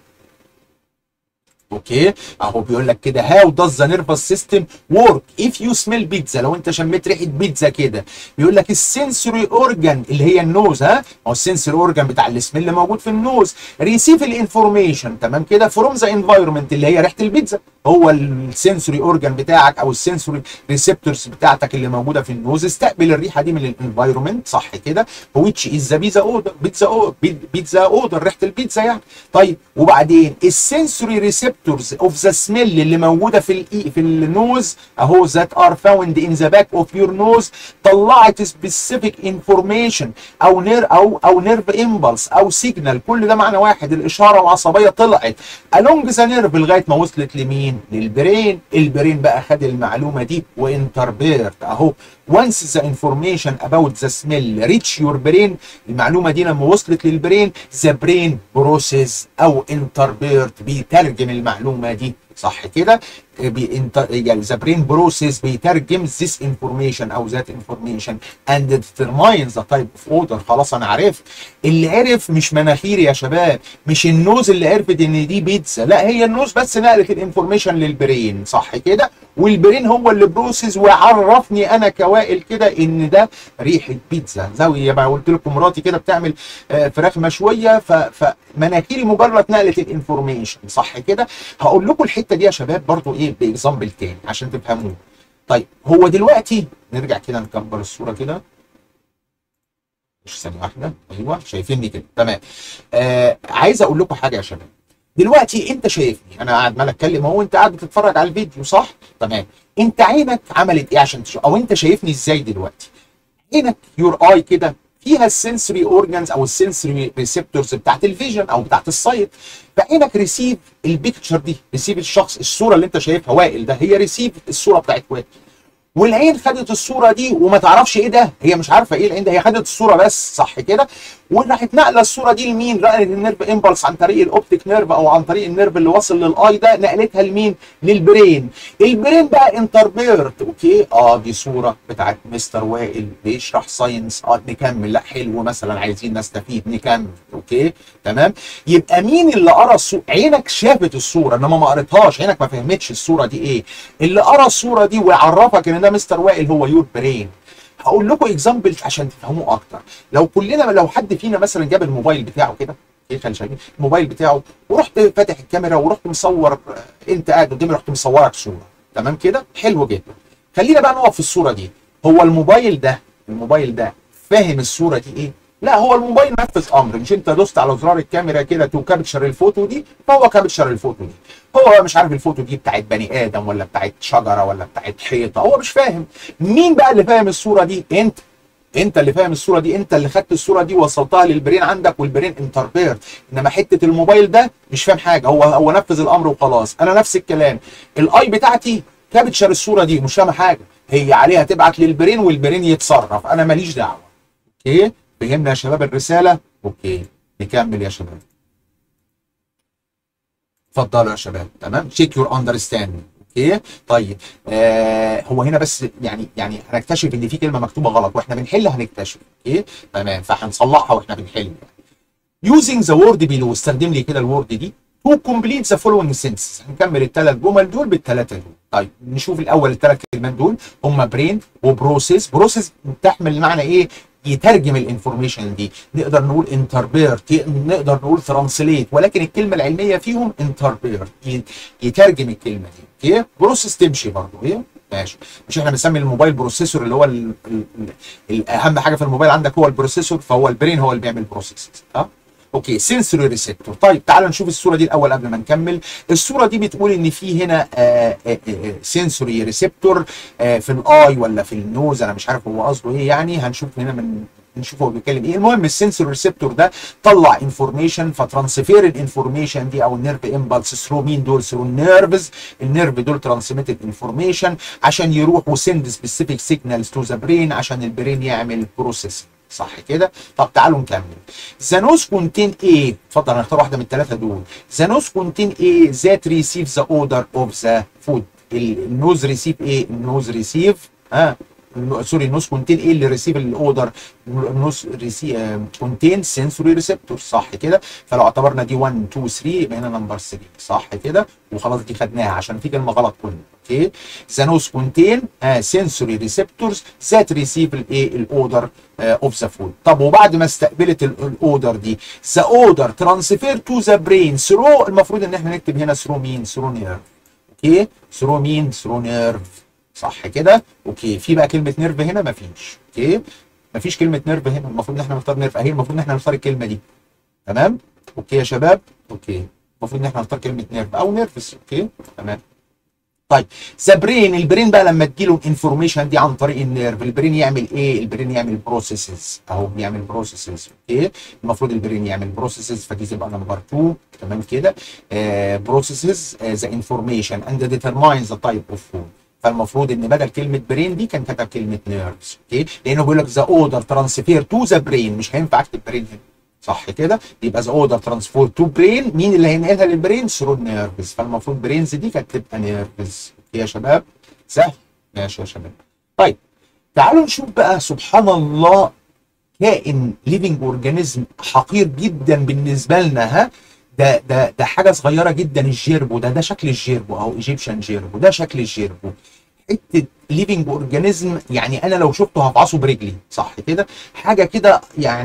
اوكي، اهو بيقول لك كده هاو does the nervous system work if you smell pizza؟ لو انت شميت ريحه بيتزا كده، بيقول لك السنسوري اورجان اللي هي النوز، هو السنسوري اورجان بتاع السميل اللي موجود في النوز ريسيف الانفورميشن، تمام كده، فروم ذا انفايرمنت اللي هي ريحه البيتزا. هو السنسوري اورجان بتاعك او السنسوري ريسبتورز بتاعتك اللي موجوده في النوز استقبل الريحه دي من الانفايرمنت، صح كده؟ which is the pizza odor، بيتزا اودر، ريحه البيتزا يعني. طيب وبعدين السنسوري ريسبتورز اوف ذا سميل اللي موجوده في النوز اهو ذات ار فاوند ان ذا باك اوف يور نوز، طلعت سبيسيفيك انفورميشن او نيرف امبلس او سيجنال، كل ده معنى واحد، الاشاره العصبيه طلعت along ذا نيرف لغايه ما وصلت لمين؟ للبرين. البرين بقى خد المعلومه دي وانتربيرت اهو. once the information about the smell reach your brain، المعلومه دي لما وصلت للبرين the brain process او انتربيرت بيترجم المعلومه دي، صح كده؟ يعني the brain process بيترجم this information او that information and determines the type of odor. خلاص انا عرفت. اللي عرف مش مناخيري يا شباب، مش النوز اللي عرفت ان دي بيتزا، لا هي النوز بس نقلت الانفورميشن للبرين، صح كده؟ والبرين هو اللي بروسيس وعرفني انا كوائل كده ان ده ريحه بيتزا. زي ما قلت لكم مراتي كده بتعمل فراخ مشويه، فمناخيري مجرد نقلت الانفورميشن، صح كده؟ هقول لكم الحته دي يا شباب برضو ايه باكزامبل تاني عشان تفهموه. طيب هو دلوقتي نرجع كده نكبر الصوره كده، مش ثانيه واحده، ايوه شايفيني كده تمام. عايز اقول لكم حاجه يا شباب. دلوقتي انت شايفني انا قاعد عمال اتكلم اهو، انت قاعد بتتفرج على الفيديو، صح؟ تمام. انت عينك عملت ايه عشان تشوف، او انت شايفني ازاي دلوقتي؟ عينك يور اي كده فيها السنسوري اورجانز او السنسوري ريسبتورز بتاعت الفيجن او بتاعت السايت، فعينك ريسيف البيكتشر دي، ريسيف الشخص، الصوره اللي انت شايفها وائل ده هي ريسيف الصوره بتاعت وائل، والعين خدت الصوره دي وما تعرفش ايه ده، هي مش عارفه ايه العين ده، هي خدت الصوره بس، صح كده؟ وراحت نقله الصوره دي لمين؟ نقلت النيرف امبلس عن طريق الاوبتيك نيرف او عن طريق النيرف اللي واصل للاي ده، نقلتها لمين؟ للبرين. البرين بقى انتربيرت، اوكي، دي صوره بتاعت مستر وائل بيشرح ساينس، نكمل، لا حلو مثلا عايزين نستفيد نكمل، اوكي تمام. يبقى مين اللي قرا الصوره؟ عينك شافت الصوره انما ما قريتهاش، عينك ما فهمتش الصوره دي ايه. اللي قرا الصوره دي ويعرفك ان ده مستر وائل هو يور برين. هقول لكم اكزامبل عشان تفهموا اكتر. لو حد فينا مثلا جاب الموبايل بتاعه كده، ايه خلي شايفين الموبايل بتاعه، ورحت فاتح الكاميرا ورحت مصور، انت قاعد قدامي رحت مصورك صوره، تمام كده، حلو جدا. خلينا بقى نقف في الصوره دي. هو الموبايل ده فاهم الصوره دي ايه؟ لا، هو الموبايل نفذ امر، مش انت دوست على زرار الكاميرا كده تو كابتشر الفوتو دي، فهو كابتشر الفوتو دي. هو مش عارف الفوتو دي بتاعت بني ادم ولا بتاعت شجره ولا بتاعت حيطه، هو مش فاهم. مين بقى اللي فاهم الصوره دي؟ انت اللي فاهم الصوره دي، انت اللي خدت الصوره دي وصلتها للبرين عندك، والبرين انتربير. انما حته الموبايل ده مش فاهم حاجه، هو نفذ الامر وخلاص. انا نفس الكلام، الاي بتاعتي كابتشر الصوره دي، مش فاهمه حاجه، هي عليها تبعت للبرين والبرين يتصرف، انا ماليش دعوه. اوكي، فهمنا يا شباب الرساله؟ اوكي، نكمل يا شباب. اتفضلوا يا شباب. تمام، تشيك يور اندرستاندينج. اوكي، طيب هو هنا بس يعني هنكتشف ان في كلمه مكتوبه غلط واحنا بنحل، هنكتشف. اوكي تمام، فهنصلحها واحنا بنحل. using the word below، استخدم لي كده الورد دي to complete the following sentences. هنكمل الثلاث جمل دول بالثلاثه دول. طيب نشوف الاول الثلاث كلمات دول، هم برين وبروسيس. بروسيس تحمل معنى ايه؟ يترجم الانفورميشن دي. نقدر نقول انتربيرت، نقدر نقول ترانسليت، ولكن الكلمه العلميه فيهم انتربيرت، يترجم الكلمه دي. اوكي، بروسيس تمشي برضه. ايه ماشي، مش احنا بنسمي الموبايل بروسيسور، اللي هو الاهم حاجه في الموبايل عندك هو البروسيسور، فهو البرين هو اللي بيعمل بروسيس. اوكي، سنسوري ريسبتور. طيب تعال نشوف الصوره دي الاول قبل ما نكمل. الصوره دي بتقول ان في هنا سنسوري ريسبتور في الاي ولا في النوز، انا مش عارف هو قصده ايه يعني، هنشوف هنا نشوف هو بيتكلم ايه. المهم السنسوري ريسبتور ده طلع انفورميشن، فترانسفير الانفورميشن دي او النيرف امبلس ثرو مين دول؟ ثرو النيرفز. النيرف دول ترانسميتد انفورميشن عشان يروح وسند سبيسيفيك سيجنالز تو ذا برين عشان البرين يعمل بروسيسنج. صح كده؟ طب تعالوا نكمل. ذا نوز كونتين ايه؟ اتفضل هنختار واحده من الثلاثه دول. ذا نوز كونتين ايه ذات ريسيف ذا اودر اوف ذا فود. النوز ريسيف ايه؟ النوز ريسيف سوري، النوز كونتين ايه اللي ريسيف الاودر؟ النوز ريسيف كونتين سنسوري ريسبتور. صح كده؟ فلو اعتبرنا دي 1 2 3 يبقى هنا نمبر 3. صح كده؟ وخلاص دي خدناها عشان في كلمه غلط كله. اوكي، ذا نوز كونتين سنسوري ريسبتورز ذات ريسيف الايه؟ الاودر اوف ذا فود. طب وبعد ما استقبلت الاودر دي، ذا اودر ترانسفير تو ذا برين ثرو، المفروض ان احنا نكتب هنا ثرو مين؟ ثرو نيرف. اوكي، ثرو مين؟ ثرو نيرف. صح كده؟ اوكي، في بقى كلمه نيرف هنا؟ مفيش. اوكي، مفيش كلمه نيرف هنا، المفروض ان احنا نختار نيرف اهي، المفروض ان احنا نختار الكلمه دي. تمام؟ اوكي يا شباب؟ اوكي، المفروض ان احنا نختار كلمه نيرف او نيرفس. اوكي تمام. طيب ذا برين، البرين بقى لما تجيله الانفورميشن دي عن طريق النيرف، البرين يعمل ايه؟ البرين يعمل بروسيسز اهو، بيعمل بروسيسز. اوكي، المفروض البرين يعمل بروسيسز، فدي تبقى نمبر 2. تمام كده؟ بروسيسز ذا انفورميشن اند ديترماين ذا تايب اوف فود. فالمفروض ان بدل كلمه برين دي كان كتب كلمه نيرفز. اوكي، لانه بيقول لك ذا اودر ترانسفير تو ذا برين، مش هينفع اكتب برين هنا. صح كده؟ يبقى ذا اودر ترانسفير تو برين، مين اللي هينقلها للبرين؟ ثرو نيرفز، فالمفروض برينز دي كانت تبقى نيرفز. اوكي يا شباب؟ سهل؟ ماشي يا شباب. طيب تعالوا نشوف بقى، سبحان الله، كائن ليفنج اورجانيزم حقير جدا بالنسبه لنا. ده حاجه صغيره جدا. الجيربو ده شكل الجيربو اهو، ايجيبشن جيربو، ده شكل الجيربو. حته ليفنج اورجانيزم، يعني انا لو شفته هفعصه برجلي. صح كده؟ حاجه كده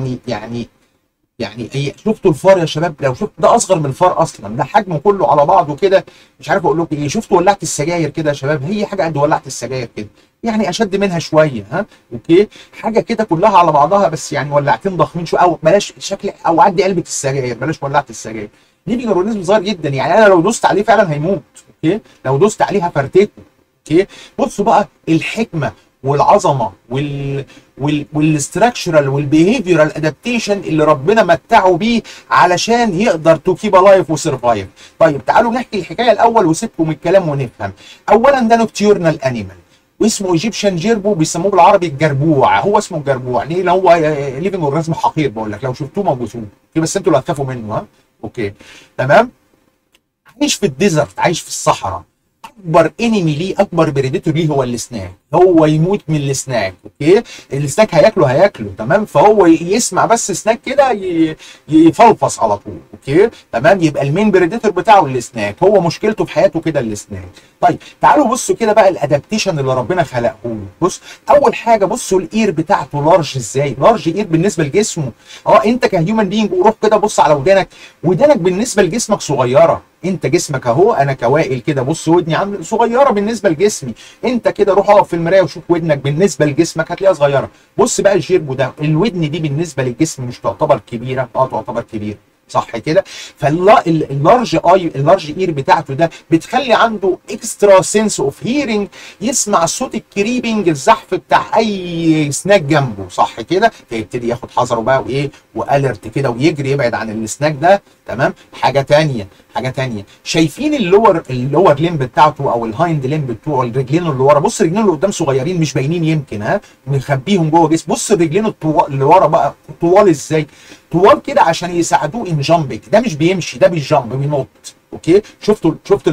يعني هي شفتوا الفار يا شباب؟ لو شفت ده اصغر من الفار اصلا، ده حجمه كله على بعضه كده، مش عارف اقول لكم ايه. شفتوا ولعت السجاير كده يا شباب؟ هي حاجه قد ولعت السجاير كده، يعني اشد منها شويه. اوكي، حاجه كده كلها على بعضها، بس يعني ولعتين ضخمين شويه، او بلاش شكل، او عدي علبه السجاير، بلاش ولعت السجاير. ليفنج اورجانيزم صغير جدا، يعني انا لو دوست عليه فعلا هيموت. اوكي، لو دوست عليه هفرتكه. اوكي، بصوا بقى الحكمه والعظمه والاستراكشرال والبيهيفيرال ادابتيشن اللي ربنا متعه بيه علشان يقدر تو كيب الايف وسرفايف. طيب تعالوا نحكي الحكايه الاول وسيبكم الكلام ونفهم. اولا ده نوكتيورنال انيمال واسمه ايجيبشن جيربو، بيسموه بالعربي الجربوع. هو اسمه الجربوع ليه؟ لان هو ليفنج اورجانيزم حقير، بقول لك لو شفتوه موجودوه، بس انتوا اللي هتخافوا منه. اوكي تمام. عايش في الديزرت، عايش في الصحراء. اكبر انمي ليه، اكبر بريديتور ليه هو السناك. هو يموت من السناك. اوكي، السناك هياكله تمام، فهو يسمع بس سناك كده يفلفص على طول. اوكي تمام، يبقى المين بريديتور بتاعه السناك، هو مشكلته في حياته كده السناك. طيب تعالوا بصوا كده بقى الادابتيشن اللي ربنا خلقه له. بص اول حاجه بصوا الاير بتاعته لارج ازاي، لارج اير بالنسبه لجسمه. انت كهيومن بينج وروح كده بص على ودانك بالنسبه لجسمك صغيره. انت جسمك اهو، انا كوائل كده بص ودني عامله صغيره بالنسبه لجسمي. انت كده روح اقف في المرايه وشوف ودنك بالنسبه لجسمك هتلاقيها صغيره. بص بقى الجيربو ده، الودن دي بالنسبه للجسم مش تعتبر كبيره؟ تعتبر كبيره صح كده. اللارج اير بتاعته ده بتخلي عنده اكسترا سنس اوف هيرنج، يسمع صوت الكريبنج الزحف بتاع اي سناك جنبه صح كده، فيبتدي ياخد حذره بقى وايه والرت كده ويجري يبعد عن السناك ده. تمام. حاجه تانية شايفين اللور ليمب بتاعته او الهايند ليمب بتوعه، الرجلين اللي ورا. بص رجلين اللي قدام صغيرين مش باينين يمكن مخبيهم جوه جسم. بص الرجلين اللي ورا بقى طوال ازاي، طوال كده عشان يساعدوه ان جامبك. ده مش بيمشي، ده بيجامب بينط. اوكي شفت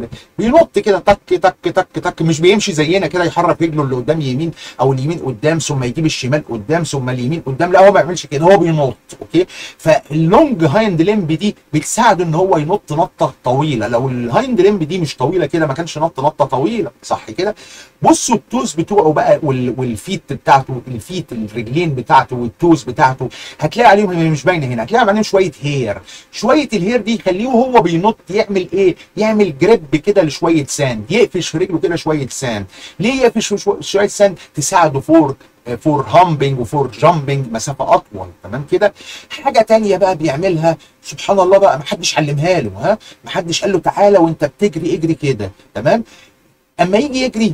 بينط كده تك تك تك تك، مش بيمشي زينا كده يحرك رجله اللي قدام يمين او اليمين قدام ثم يجيب الشمال قدام ثم اليمين قدام، لا هو ما بيعملش كده، هو بينط. اوكي، فاللونج هايند ليمب دي بتساعده ان هو ينط نطه طويله. لو الهايند ليمب دي مش طويله كده ما كانش نط نطه طويله صح كده. بصوا التوز بتوعه بقى والفيت بتاعته، الفيت الرجلين بتاعته والتوز بتاعته هتلاقي عليهم مش باينه هنا، هتلاقي عليهم شويه هير. شويه الهير دي يخليه وهو بينط يعمل ايه؟ يعمل جريب كده لشويه ساند، يقفش في رجله كده شويه ساند. ليه يقفش شويه ساند؟ تساعده فور هامبنج وفور جامبنج مسافه اطول. تمام كده. حاجه تانية بقى بيعملها سبحان الله بقى، ما حدش علمها له، ما حدش قال له تعالى وانت بتجري اجري كده. تمام. اما يجي يجري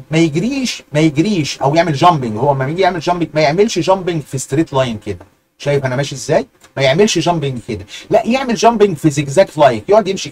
ما يجريش او يعمل جامبنج. هو اما يجي يعمل جامبنج ما يعملش جامبنج في ستريت لاين كده، شايف انا ماشي ازاي؟ ما يعملش جامبنج كده، لا يعمل جامبنج في زجزاج لاين، يقعد يمشي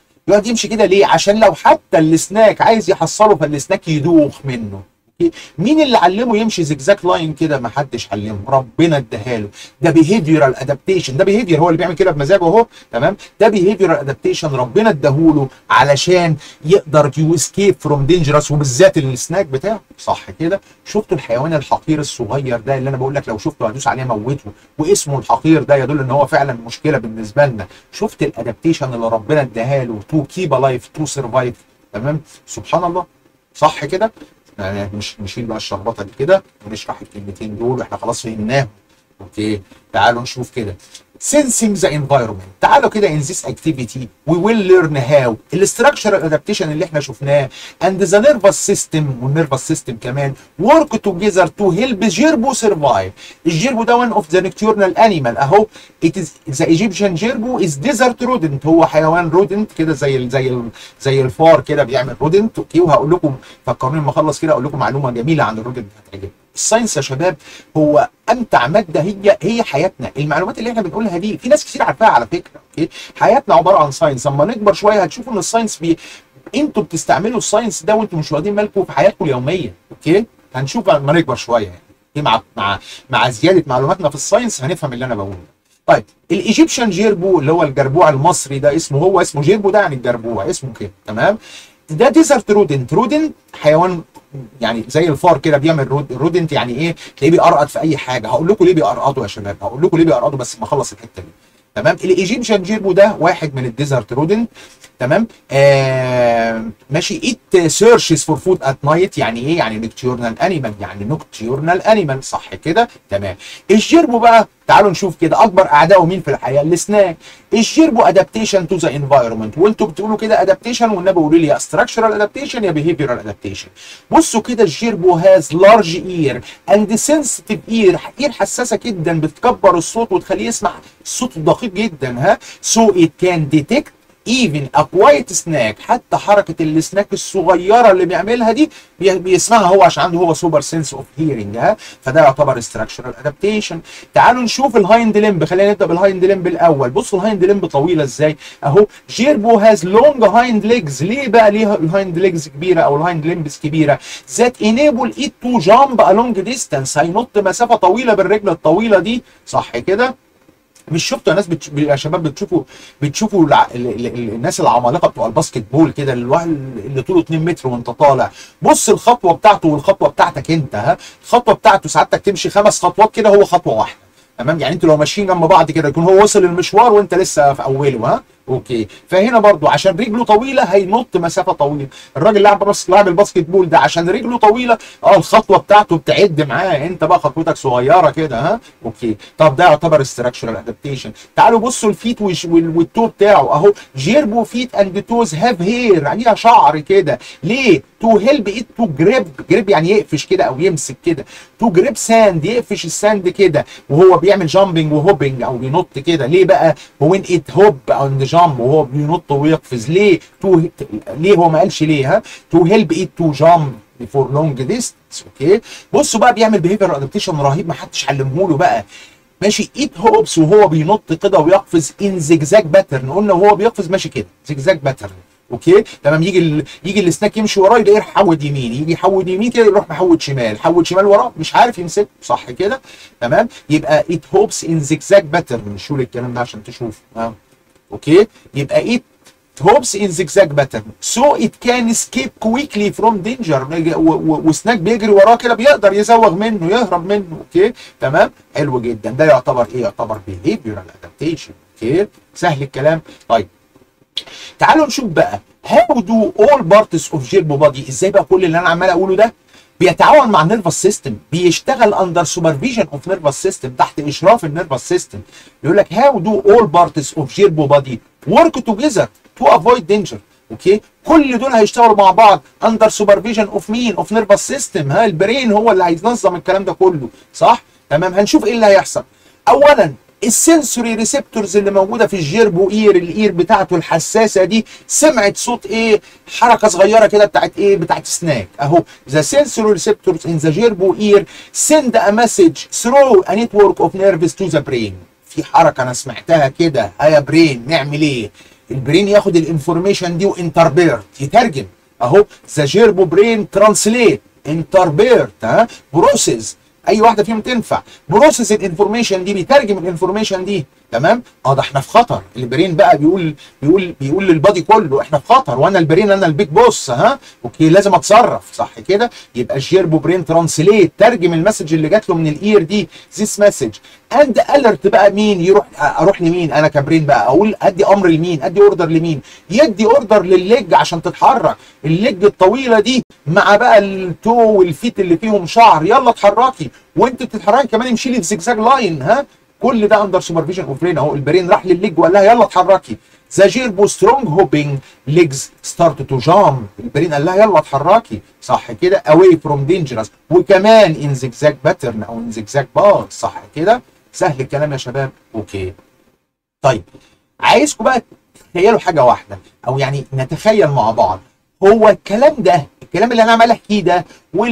كده. ليه؟ عشان لو حتى السناك عايز يحصله فالسناك يدوخ منه. مين اللي علمه يمشي زجزاج لاين كده؟ ما حدش علمه، ربنا اداها له. ده بيهيفيرال ادابتيشن، ده بيهيفير هو اللي بيعمل كده بمزاجه اهو. تمام. ده بيهيفيرال ادابتيشن ربنا اداهوله علشان يقدر يو اسكيب فروم دينجرس، وبالذات السناك بتاعه صح كده. شفتوا الحيوان الحقير الصغير ده اللي انا بقول لك لو شفته هدوس عليه موته، واسمه الحقير ده يدل ان هو فعلا مشكله بالنسبه لنا. شفت الادابتيشن اللي ربنا اداها له تو كيب الايف تو سرفايف. تمام. سبحان الله صح كده. يعني نشيل بقى الشخبطه دي كده ونشرح الكلمتين دول واحنا خلاص فهمناهم. اوكي تعالوا نشوف كده sensing the environment. تعالوا كده in this activity we will learn how structural adaptation اللي احنا شفناه and the nervous system والnervous system كمان work together to help جيربو survive. الجيربو ده one of the nocturnal animal اهو. it is the Egyptian جيربو is desert rodent. هو حيوان رودنت كده زي الفار كده بيعمل رودنت. اوكي وهقول لكم فكروني لما اخلص كده اقول لكم معلومه جميله عن الرودنت هتعجبكم. الساينس يا شباب هو امتع ماده، هي حياتنا. المعلومات اللي احنا بنقولها دي في ناس كتير عارفاها على فكره. اوكي حياتنا عباره عن ساينس. اما نكبر شويه هتشوفوا ان الساينس انتوا بتستعملوا الساينس ده وانتوا مش واخدين بالكم في حياتكم اليوميه. اوكي هنشوف لما نكبر شويه يعني. مع زياده معلوماتنا في الساينس هنفهم اللي انا بقوله. طيب الايجيبشن جيربو اللي هو الجربوع المصري ده اسمه جيربو ده يعني الجربوع اسمه كده. تمام. ده ديزرت رودنت حيوان يعني زي الفار كده بيعمل رودنت. يعني ايه؟ تلاقيه بيقرقط في اي حاجه. هقول لكم ليه بيقرقطوا يا شباب، هقول لكم ليه بيقرقطوا بس ما اخلص الحته دي. تمام. الايجيبشن جيربو ده واحد من الديزرت رودنت. تمام. ماشي. ات سيرشز فور فود ات نايت. يعني ايه؟ يعني نوكتيورنال انيمال صح كده. تمام. الجيربو بقى تعالوا نشوف كده اكبر اعدائه مين في الحياه؟ السناك. الجيربو ادابتيشن تو ذا انفايرمنت. وانتوا بتقولوا كده ادابتيشن والنبي قولوا لي يا ستراكشرال ادابتيشن يا بيهيفيرال ادابتيشن. بصوا كده الجيربو هاز لارج اير اند سنسيتيف اير حساسه جدا بتكبر الصوت وتخليه يسمع الصوت الدقيق جدا. سو ات كان ديتكت even a quiet snack. حتى حركه السناك الصغيره اللي بيعملها دي بيسمعها هو عشان عنده هو سوبر سنس اوف هيرنج. فده يعتبر structural adaptation. تعالوا نشوف الهايند لمب. خلينا نبدا بالهايند لمب الاول. بصوا الهايند لمب طويله ازاي اهو. جيربو هاز لونج هايند ليجز. ليه بقى ليه الهايند ليجز كبيره او الهايند لمبس كبيره؟ ذات انيبل ات تو جامب ا لونج ديستانس. هينط مسافه طويله بالرجل الطويله دي صح كده. مش شفتوا يا ناس يا شباب بتشوفوا الناس العمالقه بتوع الباسكت بول كده، الواحد اللي طوله 2 متر وانت طالع، بص الخطوه بتاعته والخطوه بتاعتك انت، ها الخطوه بتاعته سعادتك تمشي 5 خطوات كده، هو خطوه واحده، تمام؟ يعني انتوا لو ماشيين جنب بعض كده يكون هو وصل المشوار وانت لسه في اوله، ها اوكي. فهنا برضو عشان رجله طويله هينط مسافه طويله. الراجل لاعب الباسكت بول ده عشان رجله طويله الخطوه بتاعته بتعد معاه، انت بقى خطوتك صغيره كده، ها اوكي. طب ده يعتبر استراكشرال ادابتيشن. تعالوا بصوا الفيت والتو بتاعه اهو، جيربو فيت اند توز هاف هير، عليها شعر كده، ليه؟ تو هيلب ات تو جريب يعني يقفش كده او يمسك كده، تو جريب ساند يقفش الساند كده وهو بيعمل جامبنج وهوبنج او بينط كده، ليه بقى؟ وين ات هوب اند جامب وهو بينط ويقفز، ليه؟ ليه هو ما قالش ليه؟ ها تو هيلب ات تو جامب فور لونج ديستنس، اوكي. بصوا بقى بيعمل بيهيفير ادابتيشن رهيب ما حدش علمه له بقى، ماشي. ايت هوبس وهو بينط كده ويقفز ان زجزاج باترن، قلنا وهو بيقفز ماشي كده زجزاج باترن، اوكي تمام. يجي السناك يمشي وراه يلاقيه يحود يمين، يجي يحود يمين كده يروح محود شمال، حود شمال وراه مش عارف يمسكه، صح كده؟ تمام. يبقى ايت هوبس ان زجزاج باترن، شو الكلام ده عشان تشوف، اوكي. يبقى ايت هوبس ان زجزاج باترن سو ات كان اسكيب كويكلي فروم دينجر، وسناك بيجري وراه كده بيقدر يزوغ منه يهرب منه، اوكي تمام. حلو جدا، ده يعتبر ايه؟ يعتبر بيهيفيرال ادابتيشن، اوكي سهل الكلام. طيب تعالوا نشوف بقى هاو دو اول بارتس اوف جيربو بادي، ازاي بقى كل اللي انا عمال اقوله ده بيتعاون مع النيرفس سيستم، بيشتغل اندر سوبرفيجن اوف نيرفس سيستم، تحت اشراف النيرفس سيستم. يقول لك هاو دو اول بارتس اوف جيربو بادي ورك توجذر تو افويد دينجر، اوكي. كل دول هيشتغلوا مع بعض اندر سوبرفيجن اوف مين؟ اوف نيرفس سيستم، ها البرين هو اللي هينظم الكلام ده كله، صح؟ تمام. هنشوف ايه اللي هيحصل. اولا السنسوري ريسبتورز اللي موجوده في الجيربو اير، الاير بتاعته الحساسه دي سمعت صوت ايه؟ حركه صغيره كده بتاعت ايه؟ بتاعت سناك اهو. ذا سنسوري ريسبتورز ان ذا جيربو اير سند ا مسج ثرو ا نتورك اوف نيرفز تو ذا برين. في حركه انا سمعتها كده، يا برين نعمل ايه؟ البرين ياخد الانفورميشن دي وانتربيرت، يترجم اهو. ذا جيربو برين ترانسليت، انتربيرت، ها بروسيس، اي واحده فيهم تنفع. بروسيس الانفورميشن دي، بيترجم الانفورميشن دي، تمام. ده احنا في خطر. البرين بقى بيقول للبادي كله احنا في خطر، وانا البرين انا البيج بوس، ها اوكي لازم اتصرف، صح كده؟ يبقى الجيربو برين ترانسليت، ترجم المسج اللي جات له من الاير دي، ذيس مسج اند اليرت بقى مين؟ اروح لمين انا كبرين بقى؟ اقول ادي امر لمين؟ ادي اوردر لمين؟ يدي اوردر للليج عشان تتحرك، الليج الطويله دي مع بقى التو والفيت اللي فيهم شعر، يلا اتحركي، وانت بتتحركي كمان امشي لي في زجزاج لاين، ها كل ده اندر سوبرفيجن اوف برين اهو. البرين راح للليج وقال لها يلا اتحركي. ذا جيربو سترونج هوبينج ليجز ستارت تو جامب، البرين قال لها يلا اتحركي، صح كده؟ اواي فروم دينجرس، وكمان ان زجزاج باترن او ان زجزاج باث، صح كده؟ سهل الكلام يا شباب، اوكي. طيب عايزكم بقى تتخيلوا حاجه واحده، او يعني نتخيل مع بعض، هو الكلام اللي انا عمال احكيه ده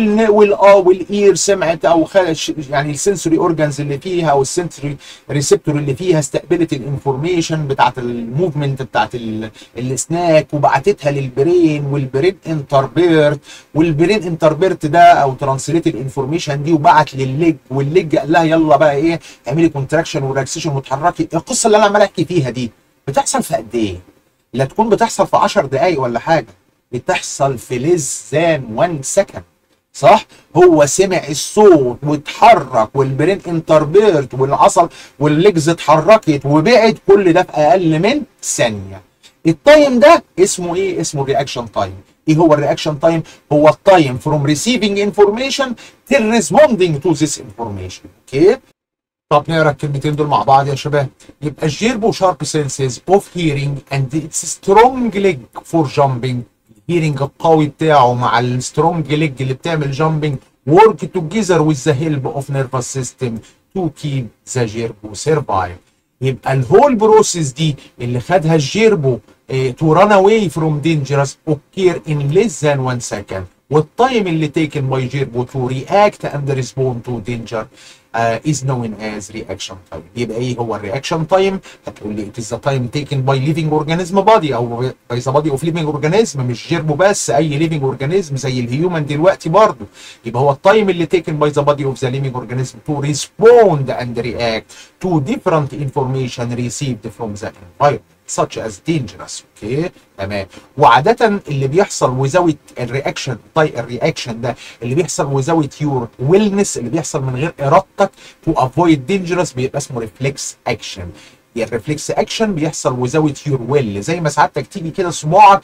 والاير سمعت او يعني السنسوري اورجانز اللي فيها او السنسوري ريسبتور اللي فيها استقبلت الانفورميشن بتاعت الموفمنت بتاعت السناك وبعتتها للبرين، والبرين انتربيرت، والبرين انتربيرت ده او ترانسليت الانفورميشن دي وبعت للليج، والليج قال لها يلا بقى ايه؟ اعملي كونتراكشن وريلاكسيشن وتحركي. القصه اللي انا عمال احكي فيها دي بتحصل في قد ايه؟ لا تكون بتحصل في 10 دقائق ولا حاجه، بتحصل في less than 1 second، صح؟ هو سمع الصوت واتحرك والبرين انتربيرت والعصب والليجز اتحركت وبعد، كل ده في اقل من ثانيه. التايم ده اسمه ايه؟ اسمه الرياكشن تايم. ايه هو الرياكشن تايم؟ هو التايم from receiving information till responding to this information، اوكي؟ طب نقرا الكلمتين دول مع بعض يا شباب. يبقى الجيربو شارب سينسز اوف هيرنج اند اتس سترونج ليج فور جامبنج، الهيرنج القوي بتاعه مع السترونج ليج اللي بتعمل جامبنج work together with the help of nervous system to keep the gerbo survive. يبقى الهول بروسيس دي اللي خدها الجيربو to run away from dangerous occur in less than 1 second والتايم اللي taken by جيربو to react and respond to danger is known as reaction time. يبقى ايه هو الرياكشن تايم؟ هتقول لي it is the time taken by living organism body او by the body of living organism، مش جيربو بس، اي living organism زي الهيومن دلوقتي برضه. يبقى هو التايم اللي taken by the body of the living organism to respond and react to different information received from the environment such as dangerous. اوكي تمام. وعاده اللي بيحصل وزاويه الرياكشن الرياكشن ده اللي بيحصل وزاويه يور ويلنس، اللي بيحصل من غير ارادتك تو افويد دينجرس، بيبقى اسمه ريفلكس اكشن. الريفلكس اكشن بيحصل وزاويه يور ويل، زي ما سعادتك تيجي كده صباعك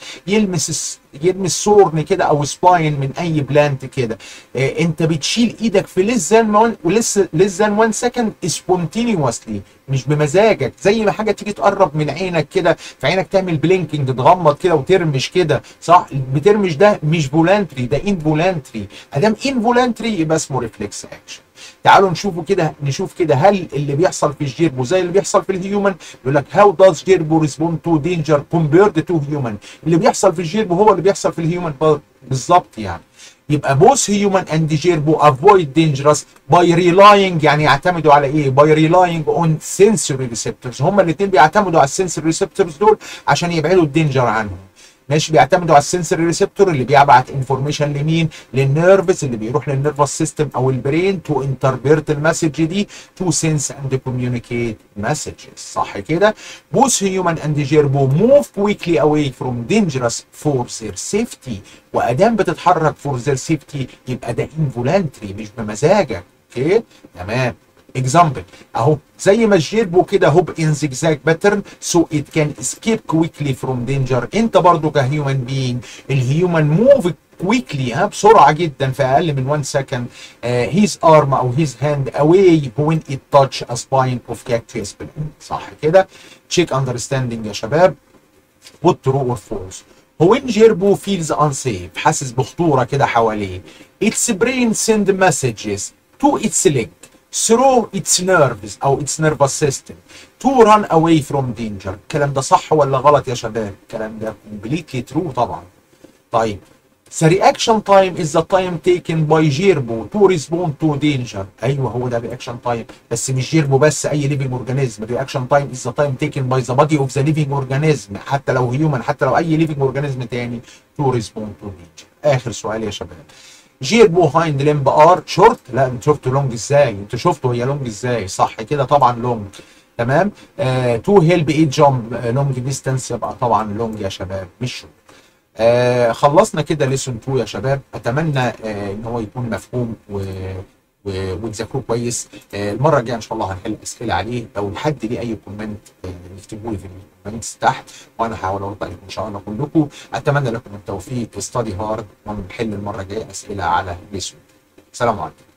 يلمس سورن كده او سباين من اي بلانت كده، انت بتشيل ايدك في less than 1 second spontaneously، مش بمزاجك. زي ما حاجه تيجي تقرب من عينك كده، في عينك تعمل بلينكينج، تغمض كده وترمش كده، صح؟ بترمش ده مش فولانتري، ده انفولانتري. ادام انفولانتري يبقى اسمه ريفلكس اكشن. تعالوا نشوف كده هل اللي بيحصل في الجيربو زي اللي بيحصل في الهيومن؟ يقول لك هاو داز جيربو ريسبوند تو دينجر كومبيرد تو هيومن. اللي بيحصل في الجيربو هو اللي بيحصل في الهيومن بالظبط يعني. يبقى بوث هيومن اند جيربو افويد دينجرس باي ريلاينج، يعني يعتمدوا على ايه؟ باي ريلاينج اون سنسوري ريسبتورز. هما الاثنين بيعتمدوا على السنسوري ريسبتورز دول عشان يبعدوا الدينجر عنهم. ماشي، بيعتمدوا على السنسوري ريسبتور اللي بيبعت انفورميشن لمين؟ للنيرفز اللي بيروح للنيرفس سيستم او البرين تو انتربرت المسج دي تو سنس اند كوميونيكيت مسجز، صح كده؟ بوث هيومن اند جيربو موف كويكلي اواي فروم دينجرس فور ذير سيفتي، وادام بتتحرك فور ذير سيفتي يبقى ده انفولانتري مش بمزاجك. اوكي تمام. اكزامبل اهو، زي ما الجيربو كده هوب ان زجزاج باترن سو ات كان اسكيب كويكلي فروم دينجر، انت برضو كهيومن بينج الهيومن موف كويكلي بسرعه جدا في اقل من 1 سكند هيز ارم او هيز هاند اواي وين ات تاتش ا سباين اوف كاكتوس بلانت، صح كده؟ تشيك اندرستاندينج يا شباب. بوت ترو اور فولس. هو ان جيربو فيلز انسيف، حاسس بخطوره كده حواليه، its brain send messages to its leg through its nerves او its nervous system to run away from danger. الكلام ده صح ولا غلط يا شباب؟ الكلام ده completely true طبعا. طيب the reaction time is the time taken by جيربو to respond to danger. ايوه هو ده reaction time، بس مش جيربو بس، اي living organism. reaction time is the time taken by the body of the living organism، حتى لو human، حتى لو اي living organism تاني to respond to danger. اخر سؤال يا شباب، جيربو هايند لمب ار شورت؟ لا انت شفته لونج ازاي؟ انت شفته هي لونج ازاي؟ صح كده طبعا لونج. تمام. تو هيلب ايه جامب لونج ديستانس، يبقى طبعا لونج يا شباب مش شورت. خلصنا كده ليسون 2 يا شباب. اتمنى ان هو يكون مفهوم وتذاكروه كويس. المره الجايه ان شاء الله هنحل اسئله عليه. لو حد ليه اي كومنت يكتبوا لي في الكومنتس تحت وانا هحاول ارد عليكم ان شاء الله كلكم. اتمنى لكم التوفيق. استادي هارد ونحل المره الجايه اسئله على ليسون. سلام عليكم.